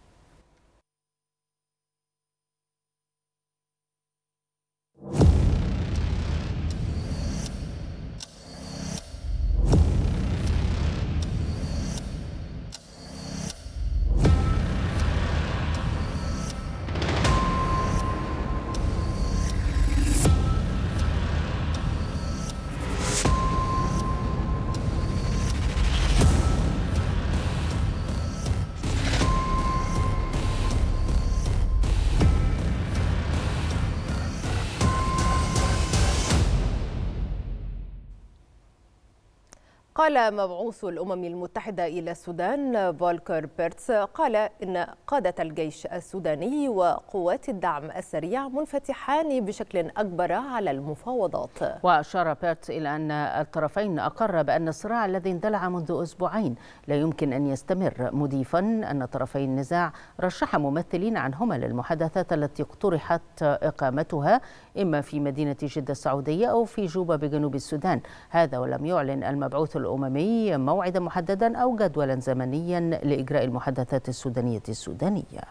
قال مبعوث الأمم المتحدة إلى السودان فولكر بيرتس، قال إن قادة الجيش السوداني وقوات الدعم السريع منفتحان بشكل أكبر على المفاوضات. وأشار بيرتس إلى أن الطرفين أقر بأن الصراع الذي اندلع منذ أسبوعين لا يمكن أن يستمر، مضيفا أن طرفي النزاع رشح ممثلين عنهما للمحادثات التي اقترحت إقامتها إما في مدينة جدة السعودية أو في جوبا بجنوب السودان. هذا ولم يعلن المبعوث الأممي موعدا محددا أو جدولا زمنيا لإجراء المحادثات السودانية السودانية.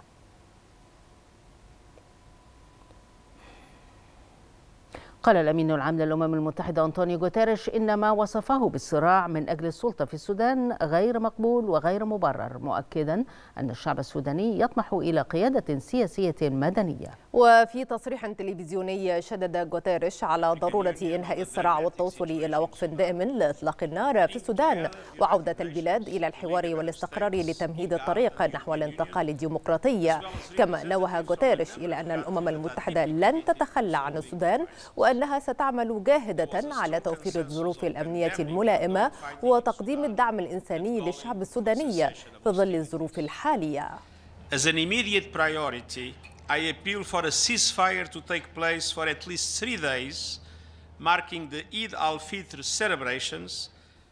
قال الأمين العام للأمم المتحدة أنطونيو غوتيريش إن ما وصفه بالصراع من أجل السلطة في السودان غير مقبول وغير مبرر، مؤكدا أن الشعب السوداني يطمح إلى قيادة سياسية مدنية. وفي تصريح تلفزيوني شدد غوتيريش على ضرورة إنهاء الصراع والتوصل إلى وقف دائم لإطلاق النار في السودان وعودة البلاد إلى الحوار والاستقرار لتمهيد الطريق نحو الانتقال الديمقراطي. كما نوه غوتيريش إلى أن الأمم المتحدة لن تتخلى عن السودان وأنها ستعمل جاهدة على توفير الظروف الأمنية الملائمة وتقديم الدعم الإنساني للشعب السوداني في ظل الظروف الحالية. As an immediate priority, I appeal for a ceasefire to take place for at least three days marking the Eid al-Fitr celebrations.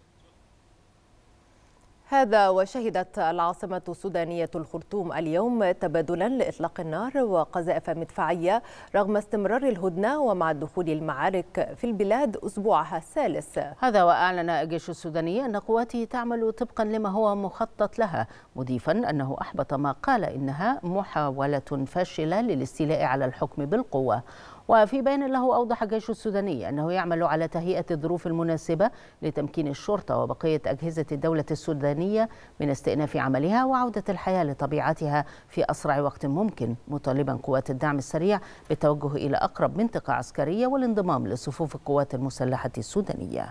هذا وشهدت العاصمة السودانية الخرطوم اليوم تبادلا لإطلاق النار وقذائف مدفعية رغم استمرار الهدنة ومع دخول المعارك في البلاد أسبوعها الثالث. هذا وأعلن الجيش السوداني أن قواته تعمل طبقا لما هو مخطط لها، مضيفا أنه أحبط ما قال إنها محاولة فاشلة للاستيلاء على الحكم بالقوة. وفي بيان له أوضح الجيش السوداني أنه يعمل على تهيئة الظروف المناسبة لتمكين الشرطة وبقية أجهزة الدولة السودانية من استئناف عملها وعودة الحياة لطبيعتها في أسرع وقت ممكن، مطالبا قوات الدعم السريع بالتوجه إلى أقرب منطقة عسكرية والانضمام لصفوف القوات المسلحة السودانية.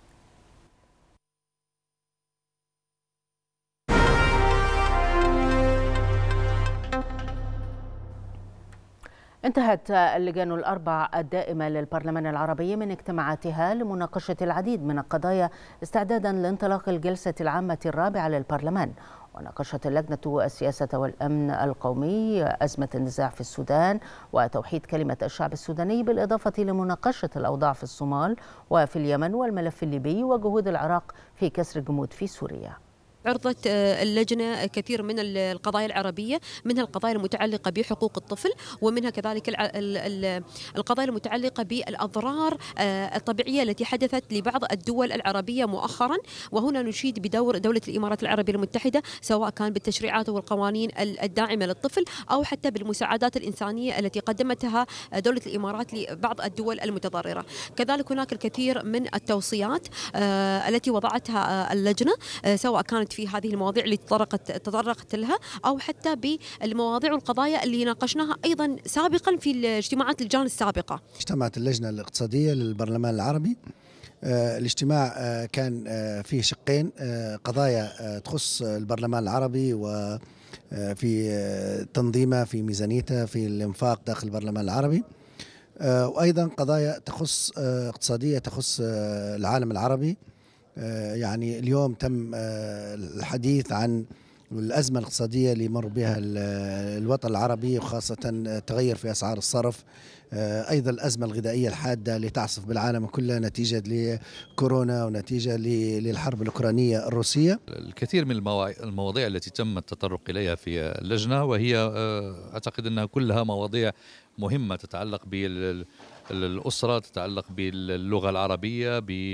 انتهت اللجان الأربع الدائمة للبرلمان العربي من اجتماعاتها لمناقشة العديد من القضايا استعدادا لانطلاق الجلسة العامة الرابعة للبرلمان. وناقشت اللجنة السياسة والأمن القومي، أزمة النزاع في السودان وتوحيد كلمة الشعب السوداني، بالإضافة لمناقشة الأوضاع في الصومال وفي اليمن والملف الليبي وجهود العراق في كسر الجمود في سوريا. عرضت اللجنة كثير من القضايا العربية، منها القضايا المتعلقة بحقوق الطفل، ومنها كذلك القضايا المتعلقة بالأضرار الطبيعية التي حدثت لبعض الدول العربية مؤخرا. وهنا نشيد بدور دولة الإمارات العربية المتحدة، سواء كان بالتشريعات والقوانين الداعمة للطفل أو حتى بالمساعدات الإنسانية التي قدمتها دولة الإمارات لبعض الدول المتضررة. كذلك هناك الكثير من التوصيات التي وضعتها اللجنة، سواء كانت في هذه المواضيع اللي تطرقت تطرقت لها أو حتى بالمواضيع والقضايا اللي ناقشناها أيضا سابقا في الاجتماعات اللجان السابقة. اجتمعت اللجنة الاقتصادية للبرلمان العربي. آه الاجتماع آه كان آه فيه شقين، آه قضايا آه تخص البرلمان العربي وفي آه تنظيمه، في ميزانيته، في الانفاق داخل البرلمان العربي، آه وأيضا قضايا تخص آه اقتصادية تخص آه العالم العربي. يعني اليوم تم الحديث عن الأزمة الاقتصادية اللي يمر بها الوطن العربي، وخاصة تغير في أسعار الصرف، أيضا الأزمة الغذائية الحادة اللي تعصف بالعالم كله نتيجة لكورونا ونتيجة للحرب الأوكرانية الروسية. الكثير من المواضيع التي تم التطرق إليها في اللجنة، وهي أعتقد أنها كلها مواضيع مهمة تتعلق بالأسرة، تتعلق باللغة العربية، ب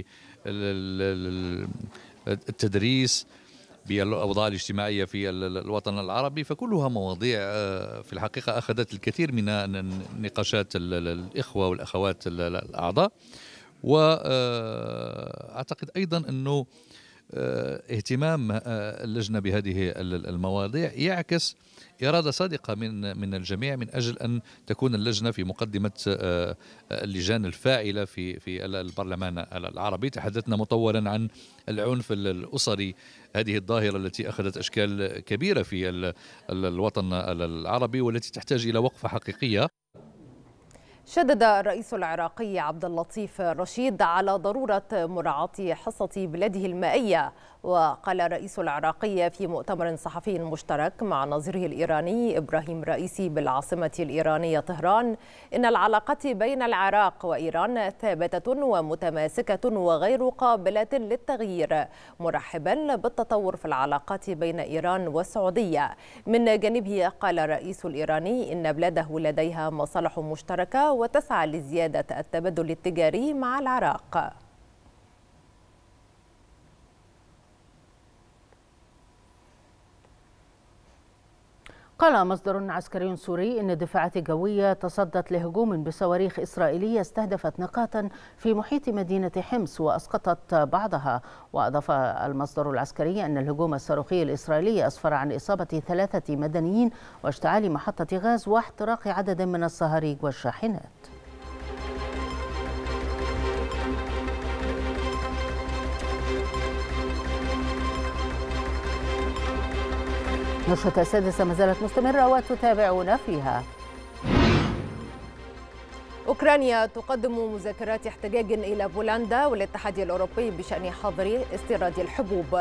التدريس، بالأوضاع الاجتماعية في الوطن العربي. فكلها مواضيع في الحقيقة أخذت الكثير من نقاشات الإخوة والأخوات الأعضاء. وأعتقد أيضا أنه اهتمام اللجنة بهذه المواضيع يعكس إرادة صادقة من من الجميع من أجل أن تكون اللجنة في مقدمة اللجان الفاعلة في في البرلمان العربي. تحدثنا مطولا عن العنف الأسري، هذه الظاهرة التي أخذت أشكال كبيرة في الوطن العربي والتي تحتاج إلى وقفة حقيقية. شدد الرئيس العراقي عبد اللطيف رشيد على ضرورة مراعاة حصة بلاده المائية. وقال الرئيس العراقي في مؤتمر صحفي مشترك مع نظيره الإيراني إبراهيم رئيسي بالعاصمة الإيرانية طهران إن العلاقات بين العراق وإيران ثابتة ومتماسكة وغير قابلة للتغيير، مرحبا بالتطور في العلاقات بين إيران والسعودية. من جانبه قال الرئيس الإيراني إن بلاده لديها مصالح مشتركة وتسعى لزيادة التبادل التجاري مع العراق. قال مصدر عسكري سوري إن الدفاعات الجوية تصدت لهجوم بصواريخ إسرائيلية استهدفت نقاطا في محيط مدينة حمص وأسقطت بعضها. وأضاف المصدر العسكري أن الهجوم الصاروخي الإسرائيلي أسفر عن إصابة ثلاثة مدنيين واشتعال محطة غاز واحتراق عدد من الصهاريج والشاحنات. نشرة السادسة ما زالت مستمرة وتتابعون فيها. أوكرانيا تقدم مذكرات احتجاج إلى بولندا والاتحاد الأوروبي بشأن حظر استيراد الحبوب.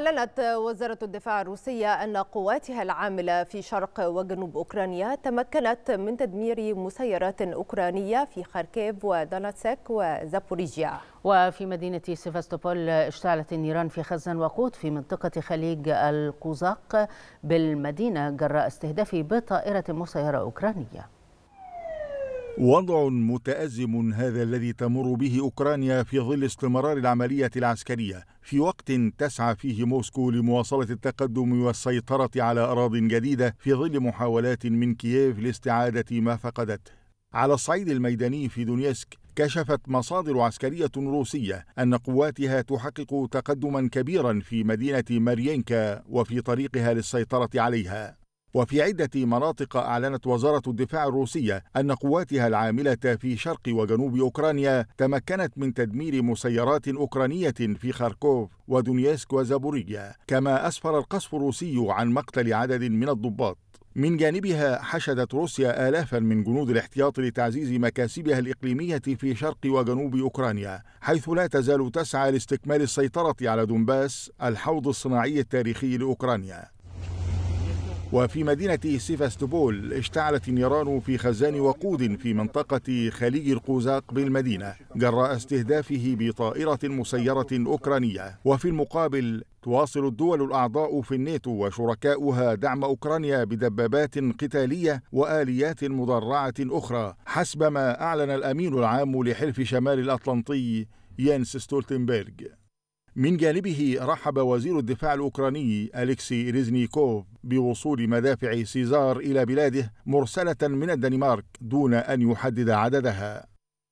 أعلنت وزارة الدفاع الروسية أن قواتها العاملة في شرق وجنوب أوكرانيا تمكنت من تدمير مسيرات أوكرانية في خاركيف ودونتسك وزابوريجيا. وفي مدينة سيفاستوبول اشتعلت النيران في خزان وقود في منطقة خليج القوزاق بالمدينة جراء استهداف بطائرة مسيرة أوكرانية. وضع متأزم هذا الذي تمر به أوكرانيا في ظل استمرار العملية العسكرية في وقت تسعى فيه موسكو لمواصلة التقدم والسيطرة على أراضٍ جديدة في ظل محاولات من كييف لاستعادة ما فقدته. على الصعيد الميداني في دونيسك كشفت مصادر عسكرية روسية أن قواتها تحقق تقدما كبيرا في مدينة ماريينكا وفي طريقها للسيطرة عليها. وفي عدة مناطق أعلنت وزارة الدفاع الروسية أن قواتها العاملة في شرق وجنوب أوكرانيا تمكنت من تدمير مسيرات أوكرانية في خاركوف ودونيسك وزابوريجيا، كما أسفر القصف الروسي عن مقتل عدد من الضباط. من جانبها حشدت روسيا آلافا من جنود الاحتياط لتعزيز مكاسبها الإقليمية في شرق وجنوب أوكرانيا، حيث لا تزال تسعى لاستكمال السيطرة على دونباس الحوض الصناعي التاريخي لأوكرانيا. وفي مدينة سيفاستوبول اشتعلت النيران في خزان وقود في منطقة خليج القوزاق بالمدينة جراء استهدافه بطائرة مسيرة أوكرانية. وفي المقابل تواصل الدول الأعضاء في الناتو وشركاؤها دعم أوكرانيا بدبابات قتالية وآليات مدرعة أخرى، حسب ما أعلن الأمين العام لحلف شمال الأطلنطي يانس ستولتنبرغ. من جانبه رحب وزير الدفاع الأوكراني أليكسي ريزنيكوف بوصول مدافع سيزار إلى بلاده مرسلة من الدنمارك دون أن يحدد عددها.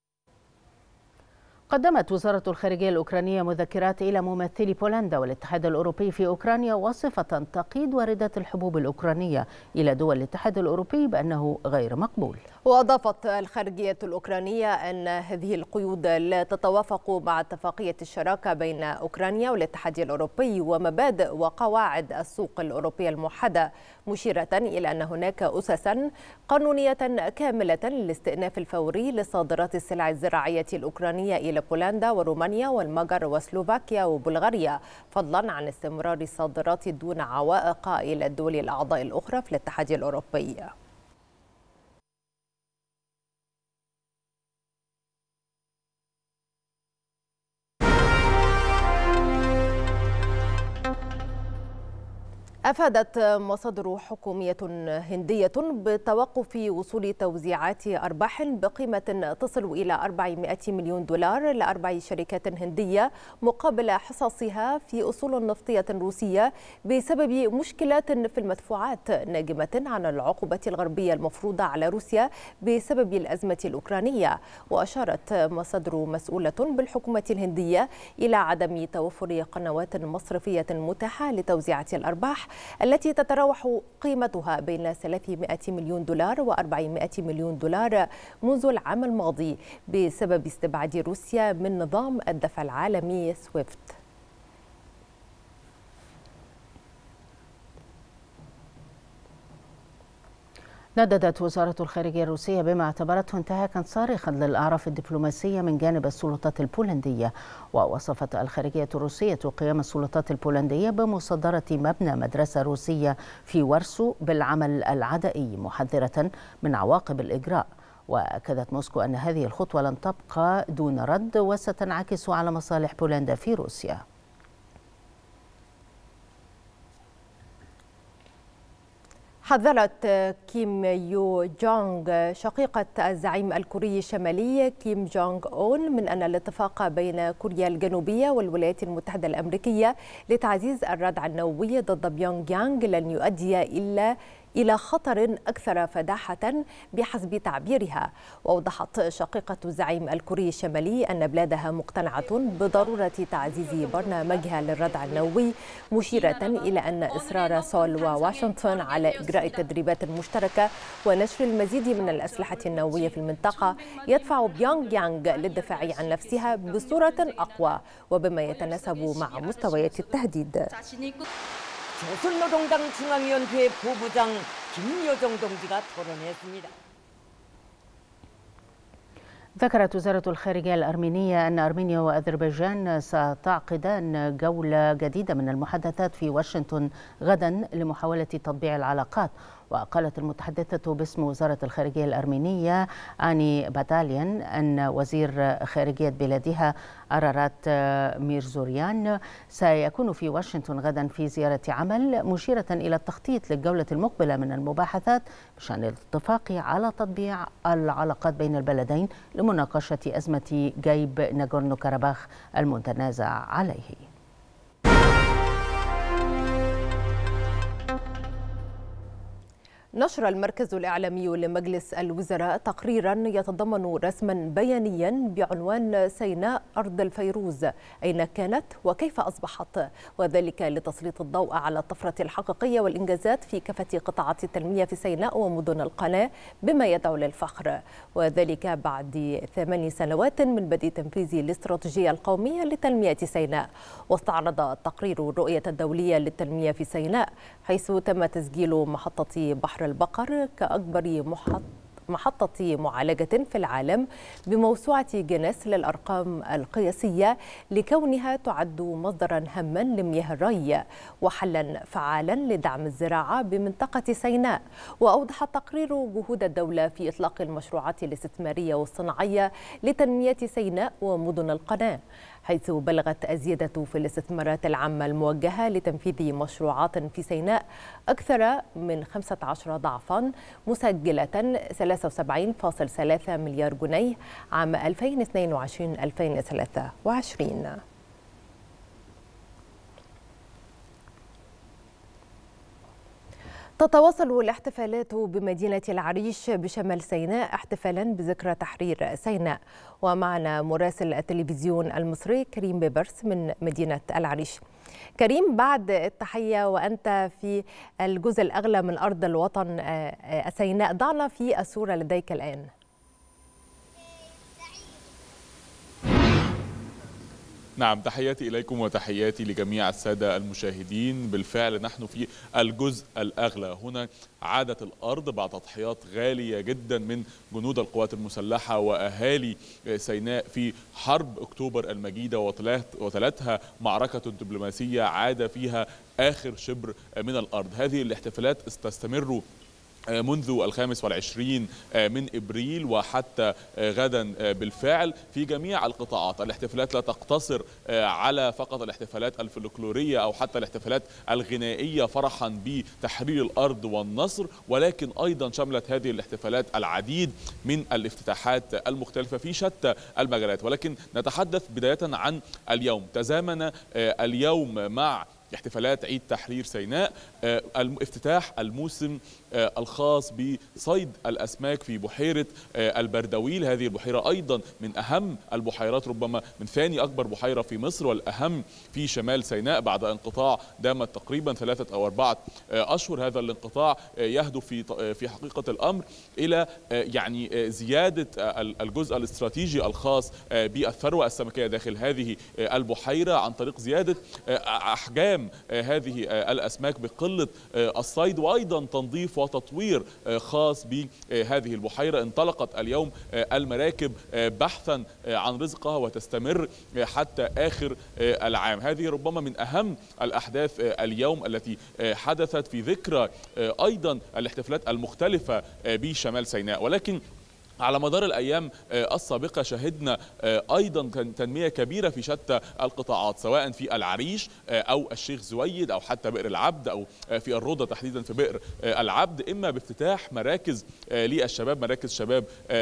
قدمت وزارة الخارجية الأوكرانية مذكرات إلى ممثلي بولندا والاتحاد الأوروبي في أوكرانيا واصفة تقييد واردات الحبوب الأوكرانية إلى دول الاتحاد الأوروبي بأنه غير مقبول. وأضافت الخارجية الأوكرانية أن هذه القيود لا تتوافق مع اتفاقية الشراكة بين أوكرانيا والاتحاد الأوروبي ومبادئ وقواعد السوق الأوروبية الموحدة، مشيرة إلى أن هناك أسسا قانونية كاملة للاستئناف الفوري لصادرات السلع الزراعية الأوكرانية إلى بولندا ورومانيا والمجر وسلوفاكيا وبلغاريا، فضلا عن استمرار الصادرات دون عوائق إلى الدول الأعضاء الأخرى في الاتحاد الأوروبي. أفادت مصادر حكومية هندية بتوقف وصول توزيعات أرباح بقيمة تصل إلى أربعمائة مليون دولار لأربع شركات هندية مقابل حصصها في أصول نفطية روسية بسبب مشكلات في المدفوعات ناجمة عن العقوبة الغربية المفروضة على روسيا بسبب الأزمة الأوكرانية. وأشارت مصادر مسؤولة بالحكومة الهندية إلى عدم توفر قنوات مصرفية متاحة لتوزيع الأرباح التي تتراوح قيمتها بين ثلاثمائة مليون دولار وأربعمائة مليون دولار منذ العام الماضي بسبب استبعاد روسيا من نظام الدفع العالمي سويفت. نددت وزارة الخارجية الروسية بما اعتبرته انتهاكا صارخا للأعراف الدبلوماسية من جانب السلطات البولندية. ووصفت الخارجية الروسية قيام السلطات البولندية بمصادرة مبنى مدرسة روسية في ورسو بالعمل العدائي، محذرة من عواقب الإجراء. وأكدت موسكو أن هذه الخطوة لن تبقى دون رد وستنعكس على مصالح بولندا في روسيا. حذرت كيم يو جونغ شقيقة الزعيم الكوري الشمالي كيم جونغ أون من أن الاتفاق بين كوريا الجنوبية والولايات المتحدة الأمريكية لتعزيز الردع النووي ضد بيونغ يانغ لن يؤدي إلا إلى خطر أكثر فداحة بحسب تعبيرها. وأوضحت شقيقة الزعيم الكوري الشمالي أن بلادها مقتنعة بضرورة تعزيز برنامجها للردع النووي، مشيرة إلى أن إصرار سول وواشنطن على إجراء تدريبات مشتركة ونشر المزيد من الأسلحة النووية في المنطقة يدفع بيونغ يانغ للدفاع عن نفسها بصورة أقوى وبما يتناسب مع مستويات التهديد. 조선노동당 중앙위원회 부부장 김여정 동지가 토론했습니다. ذكرت وزارة الخارجية الأرمينية أن أرمينيا وأذربيجان ستعقدان جولة جديدة من المحادثات في واشنطن غدا لمحاولة تطبيع العلاقات. وقالت المتحدثة باسم وزارة الخارجية الأرمينية آني باتاليان أن وزير خارجية بلادها أرارات ميرزوريان سيكون في واشنطن غدا في زيارة عمل، مشيرة إلى التخطيط للجولة المقبلة من المباحثات بشأن الاتفاق على تطبيع العلاقات بين البلدين لمناقشة أزمة جيب ناغورنو كاراباخ المتنازع عليه. نشر المركز الإعلامي لمجلس الوزراء تقريرا يتضمن رسما بيانيا بعنوان سيناء أرض الفيروز، أين كانت وكيف أصبحت، وذلك لتسليط الضوء على الطفرة الحقيقية والإنجازات في كافة قطاعات التنمية في سيناء ومدن القناة بما يدعو للفخر، وذلك بعد ثمان سنوات من بدء تنفيذ الاستراتيجية القومية لتنمية سيناء. واستعرض التقرير الرؤية الدولية للتنمية في سيناء، حيث تم تسجيل محطة بحر البقر كأكبر محط محطة معالجة في العالم بموسوعة جينيس للأرقام القياسية، لكونها تعد مصدرا هاما لمياه الري وحلا فعالا لدعم الزراعة بمنطقة سيناء. وأوضح التقرير جهود الدولة في إطلاق المشروعات الاستثمارية والصناعية لتنمية سيناء ومدن القناة، حيث بلغت الزيادة في الاستثمارات العامة الموجهة لتنفيذ مشروعات في سيناء أكثر من خمسة عشر ضعفا، مسجلة ثلاثة وسبعين فاصلة ثلاثة مليار جنيه عام ألفين واثنين وعشرين ألفين وثلاثة وعشرين. تتواصل الاحتفالات بمدينة العريش بشمال سيناء احتفالا بذكرى تحرير سيناء. ومعنا مراسل التلفزيون المصري كريم بيبرس من مدينة العريش. كريم، بعد التحية وأنت في الجزء الأغلى من أرض الوطن سيناء، ضعنا في الصورة لديك الآن. نعم، تحياتي إليكم وتحياتي لجميع السادة المشاهدين. بالفعل نحن في الجزء الأغلى هنا. عادت الأرض بعد تضحيات غالية جدا من جنود القوات المسلحة وأهالي سيناء في حرب أكتوبر المجيدة، وتلتها معركة دبلوماسية عاد فيها آخر شبر من الأرض. هذه الاحتفالات تستمر منذ الخامس والعشرين من إبريل وحتى غدا بالفعل في جميع القطاعات. الاحتفالات لا تقتصر على فقط الاحتفالات الفلكلورية أو حتى الاحتفالات الغنائية فرحا بتحرير الأرض والنصر، ولكن أيضا شملت هذه الاحتفالات العديد من الافتتاحات المختلفة في شتى المجالات. ولكن نتحدث بداية عن اليوم. تزامن اليوم مع احتفالات عيد تحرير سيناء افتتاح الموسم الخاص بصيد الأسماك في بحيرة البردويل. هذه البحيرة أيضا من أهم البحيرات، ربما من ثاني أكبر بحيرة في مصر والأهم في شمال سيناء بعد انقطاع دام تقريبا ثلاثة أو أربعة أشهر. هذا الانقطاع يهدف في في حقيقة الأمر إلى يعني زيادة الجزء الاستراتيجي الخاص بالثروة السمكية داخل هذه البحيرة عن طريق زيادة أحجام هذه الأسماك بقلة الصيد، وأيضا تنظيف وتطوير خاص بهذه البحيرة. انطلقت اليوم المراكب بحثا عن رزقها وتستمر حتى آخر العام. هذه ربما من أهم الأحداث اليوم التي حدثت في ذكرى أيضا الاحتفالات المختلفة بشمال سيناء. ولكن على مدار الأيام السابقة شهدنا أيضا تنمية كبيرة في شتى القطاعات، سواء في العريش أو الشيخ زويد أو حتى بئر العبد أو في الروضة تحديدا في بئر العبد، إما بافتتاح مراكز للشباب، مراكز شباب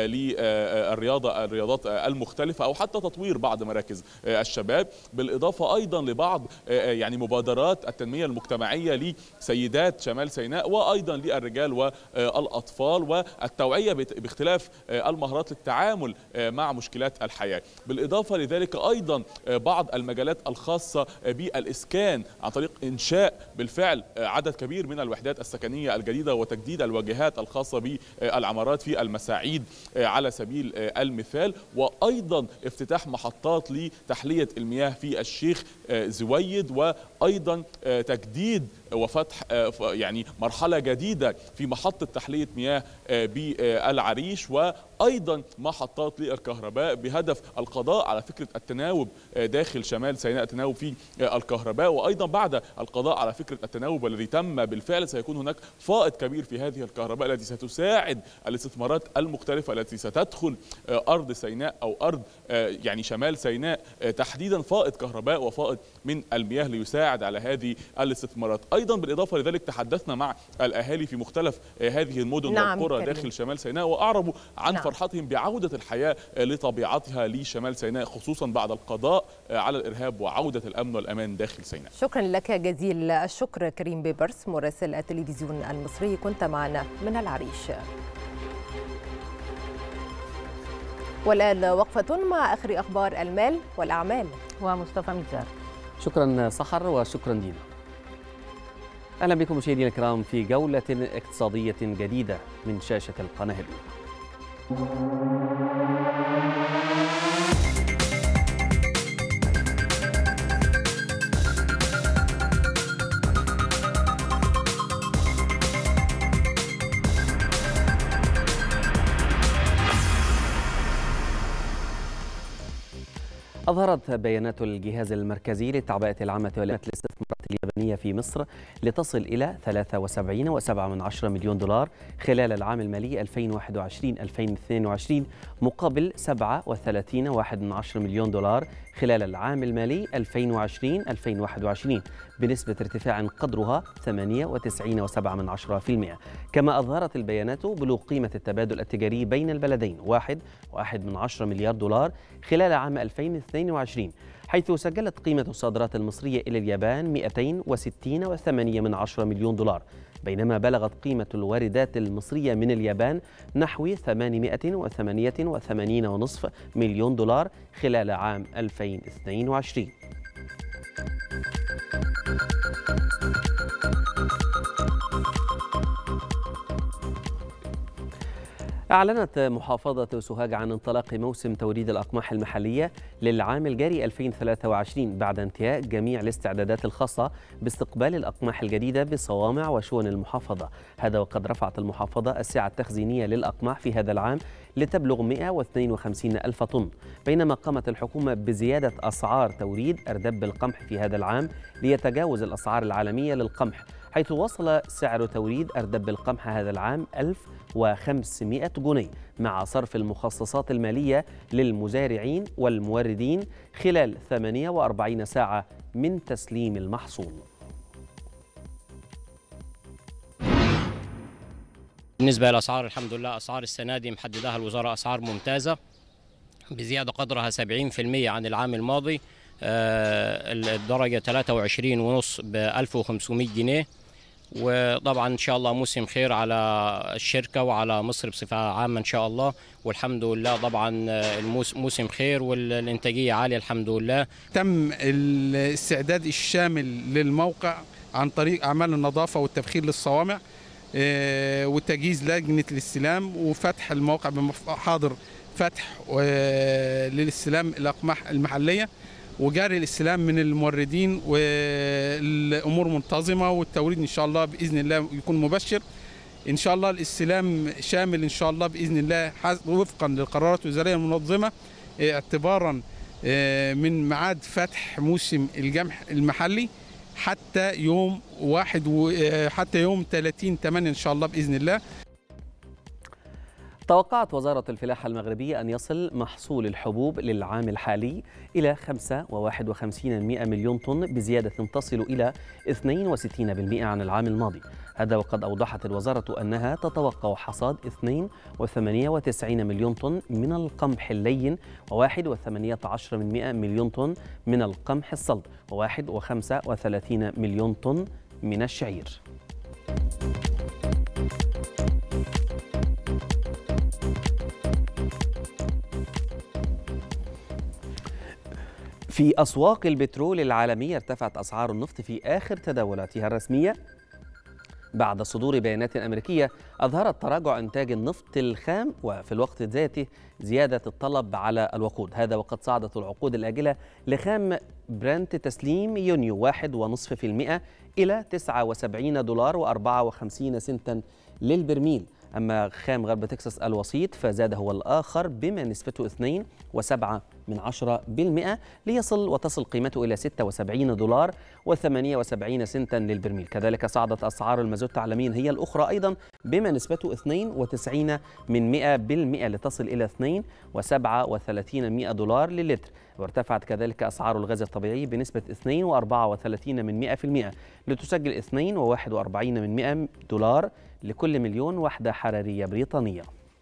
للرياضة الرياضات المختلفة، أو حتى تطوير بعض مراكز الشباب، بالإضافة أيضا لبعض يعني مبادرات التنمية المجتمعية لسيدات شمال سيناء وأيضا للرجال والأطفال، والتوعية باختلاف المهارات للتعامل مع مشكلات الحياة. بالإضافة لذلك أيضا بعض المجالات الخاصة بالإسكان عن طريق إنشاء بالفعل عدد كبير من الوحدات السكنية الجديدة وتجديد الواجهات الخاصة بالعمارات في المساعيد على سبيل المثال، وأيضا افتتاح محطات لتحلية المياه في الشيخ زويد، وأيضا تجديد وفتح يعني مرحلة جديدة في محطة تحلية مياه بالعريش، أيضا محطات للكهرباء بهدف القضاء على فكرة التناوب داخل شمال سيناء، التناوب في الكهرباء. وأيضا بعد القضاء على فكرة التناوب والذي تم بالفعل سيكون هناك فائض كبير في هذه الكهرباء التي ستساعد الاستثمارات المختلفة التي ستدخل أرض سيناء أو أرض يعني شمال سيناء تحديدا، فائض كهرباء وفائض من المياه ليساعد على هذه الاستثمارات. أيضا بالإضافة لذلك تحدثنا مع الأهالي في مختلف هذه المدن نعم والقرى كريم. داخل شمال سيناء، وأعربوا عن نعم. فرحتهم بعودة الحياة لطبيعتها لشمال سيناء، خصوصا بعد القضاء على الإرهاب وعودة الأمن والأمان داخل سيناء. شكرا لك جزيل الشكر كريم بيبرس مراسل التلفزيون المصري، كنت معنا من العريش. والآن وقفة مع آخر أخبار المال والأعمال ومصطفى ميزار. شكرا سحر وشكرا دينا. أهلا بكم مشاهدينا الكرام في جولة اقتصادية جديدة من شاشة القناة الأولى. أظهرت بيانات الجهاز المركزي للتعبئة العامة والإعلانات الاستثمارات اليابانية في مصر لتصل إلى ثلاثة وسبعين فاصلة سبعة مليون دولار خلال العام المالي ألفين وواحد وعشرين ألفين واثنين وعشرين مقابل سبعة وثلاثين فاصلة واحد مليون دولار خلال العام المالي ألفين وعشرين ألفين وواحد وعشرين بنسبة ارتفاع قدرها ثمانية وتسعين فاصلة سبعة بالمئة. كما أظهرت البيانات بلوغ قيمة التبادل التجاري بين البلدين واحد فاصلة واحد مليار دولار خلال عام ألفين واثنين وعشرين، حيث سجلت قيمة الصادرات المصرية إلى اليابان مئتين وستين فاصلة ثمانية مليون دولار، بينما بلغت قيمة الواردات المصرية من اليابان نحو ثمانمئة وثمانية وثمانين فاصلة خمسة مليون دولار خلال عام ألفين واثنين وعشرين. أعلنت محافظة سوهاج عن انطلاق موسم توريد الأقماح المحلية للعام الجاري ألفين وثلاثة وعشرين بعد انتهاء جميع الاستعدادات الخاصة باستقبال الأقماح الجديدة بصوامع وشون المحافظة. هذا وقد رفعت المحافظة السعة التخزينية للأقماح في هذا العام لتبلغ مئة واثنين وخمسين ألف طن، بينما قامت الحكومة بزيادة أسعار توريد أردب القمح في هذا العام ليتجاوز الأسعار العالمية للقمح، حيث وصل سعر توريد أردب القمح هذا العام ألف وخمسمئة جنيه مع صرف المخصصات المالية للمزارعين والموردين خلال ثمانية وأربعين ساعة من تسليم المحصول. بالنسبة للأسعار الحمد لله أسعار السنة دي محددها الوزارة أسعار ممتازة بزيادة قدرها سبعين بالمئة عن العام الماضي. الدرجة ثلاثة وعشرين ونص ب ألف وخمسمئة جنيه، وطبعا ان شاء الله موسم خير على الشركه وعلى مصر بصفه عامه ان شاء الله، والحمد لله طبعا الموسم خير والانتاجيه عاليه الحمد لله. تم الاستعداد الشامل للموقع عن طريق اعمال النظافه والتبخير للصوامع وتجهيز لجنه الاستلام وفتح الموقع بمحاضر فتح للاستلام الاقماح المحليه وجاري الاستلام من الموردين، والامور منتظمه والتوريد ان شاء الله باذن الله يكون مبشر. ان شاء الله الاستلام شامل ان شاء الله باذن الله وفقا للقرارات الوزاريه المنظمه اعتبارا من ميعاد فتح موسم القمح المحلي حتى يوم واحد حتى يوم ثلاثين ثمانية ان شاء الله باذن الله. توقعت وزارة الفلاحة المغربية أن يصل محصول الحبوب للعام الحالي إلى خمسة وواحد وخمسين مليون طن بزيادة تصل إلى اثنين وستين بالمئة عن العام الماضي. هذا وقد أوضحت الوزارة أنها تتوقع حصاد اثنين وثمانية وتسعين مليون طن من القمح اللين وواحد وثمانية عشر مليون طن من القمح الصلب وواحد وخمسة وثلاثين مليون طن من الشعير. في أسواق البترول العالمية ارتفعت أسعار النفط في آخر تداولاتها الرسمية بعد صدور بيانات أمريكية أظهرت تراجع إنتاج النفط الخام وفي الوقت ذاته زيادة الطلب على الوقود. هذا وقد صعدت العقود الآجلة لخام برنت تسليم يونيو واحد ونصف في المئة إلى تسعة وسبعين دولار وأربعة وخمسين سنتا للبرميل، أما خام غرب تكساس الوسيط فزاد هو الآخر بما نسبته اثنين فاصلة سبعة من عشرة بالمئة ليصل وتصل قيمته إلى ستة وسبعين دولار وثمانية وسبعين سنتا للبرميل. كذلك صعدت أسعار المازوت عالميا هي الأخرى أيضا بما نسبته اثنين وتسعين من مئة بالمئة لتصل إلى اثنين فاصلة سبعة وثلاثين دولار للتر. وارتفعت كذلك أسعار الغاز الطبيعي بنسبة اثنين فاصلة أربعة وثلاثين من مئة بالمئة لتسجل اثنين فاصلة واحد وأربعين من مئة دولار لكل مليون وحدة حرارية بريطانية.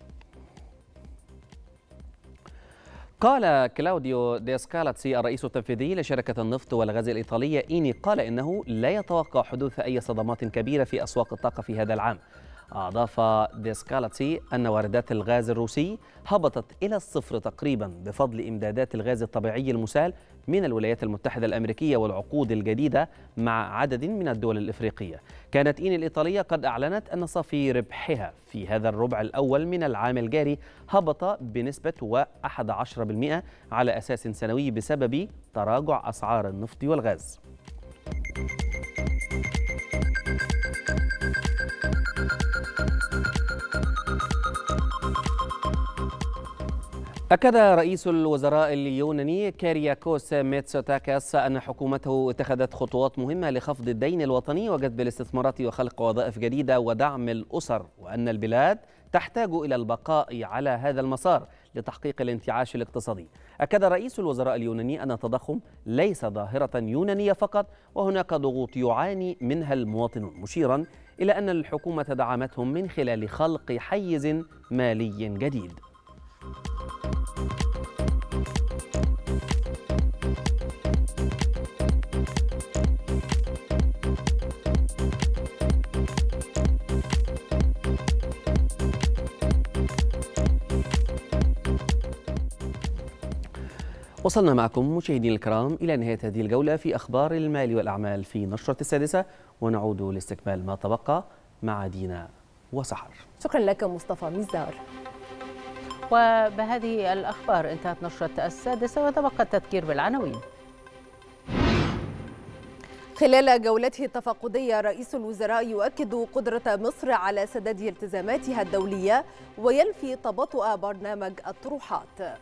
قال كلاوديو ديسكالاتسي الرئيس التنفيذي لشركة النفط والغاز الإيطالية إيني قال إنه لا يتوقع حدوث أي صدمات كبيرة في أسواق الطاقة في هذا العام. أضاف ديسكالاتسي أن واردات الغاز الروسي هبطت إلى الصفر تقريبا بفضل إمدادات الغاز الطبيعي المسال من الولايات المتحدة الأمريكية والعقود الجديدة مع عدد من الدول الإفريقية. كانت إيني الإيطالية قد أعلنت أن صافي ربحها في هذا الربع الأول من العام الجاري هبط بنسبة واحد عشر بالمئة على أساس سنوي بسبب تراجع أسعار النفط والغاز. أكد رئيس الوزراء اليوناني كيرياكوس ميتسوتاكاس أن حكومته اتخذت خطوات مهمة لخفض الدين الوطني وجذب الاستثمارات وخلق وظائف جديدة ودعم الأسر، وأن البلاد تحتاج إلى البقاء على هذا المسار لتحقيق الانتعاش الاقتصادي. أكد رئيس الوزراء اليوناني أن التضخم ليس ظاهرة يونانية فقط وهناك ضغوط يعاني منها المواطنون، مشيرا إلى أن الحكومة دعمتهم من خلال خلق حيز مالي جديد. وصلنا معكم مشاهدينا الكرام إلى نهاية هذه الجولة في أخبار المال والأعمال في نشرة السادسة، ونعود لاستكمال ما تبقى مع دينا وسحر. شكرا لك مصطفى ميزار. وبهذه الأخبار انتهت نشرة السادسة وتبقى التذكير بالعناوين. خلال جولته التفقدية رئيس الوزراء يؤكد قدرة مصر على سداد التزاماتها الدولية وينفي تباطؤ برنامج الطروحات.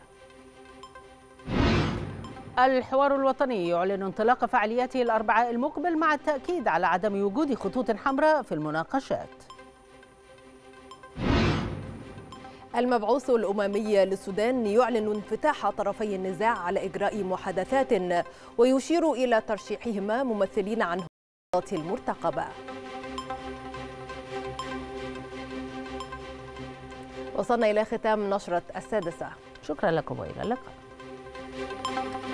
الحوار الوطني يعلن انطلاق فعالياته الأربعاء المقبل مع التأكيد على عدم وجود خطوط حمراء في المناقشات. المبعوث الأممي للسودان يعلن انفتاح طرفي النزاع على إجراء محادثات ويشير إلى ترشيحهما ممثلين عن القضاة المرتقبة. وصلنا إلى ختام نشرة السادسة. شكرا لكم وإلى اللقاء.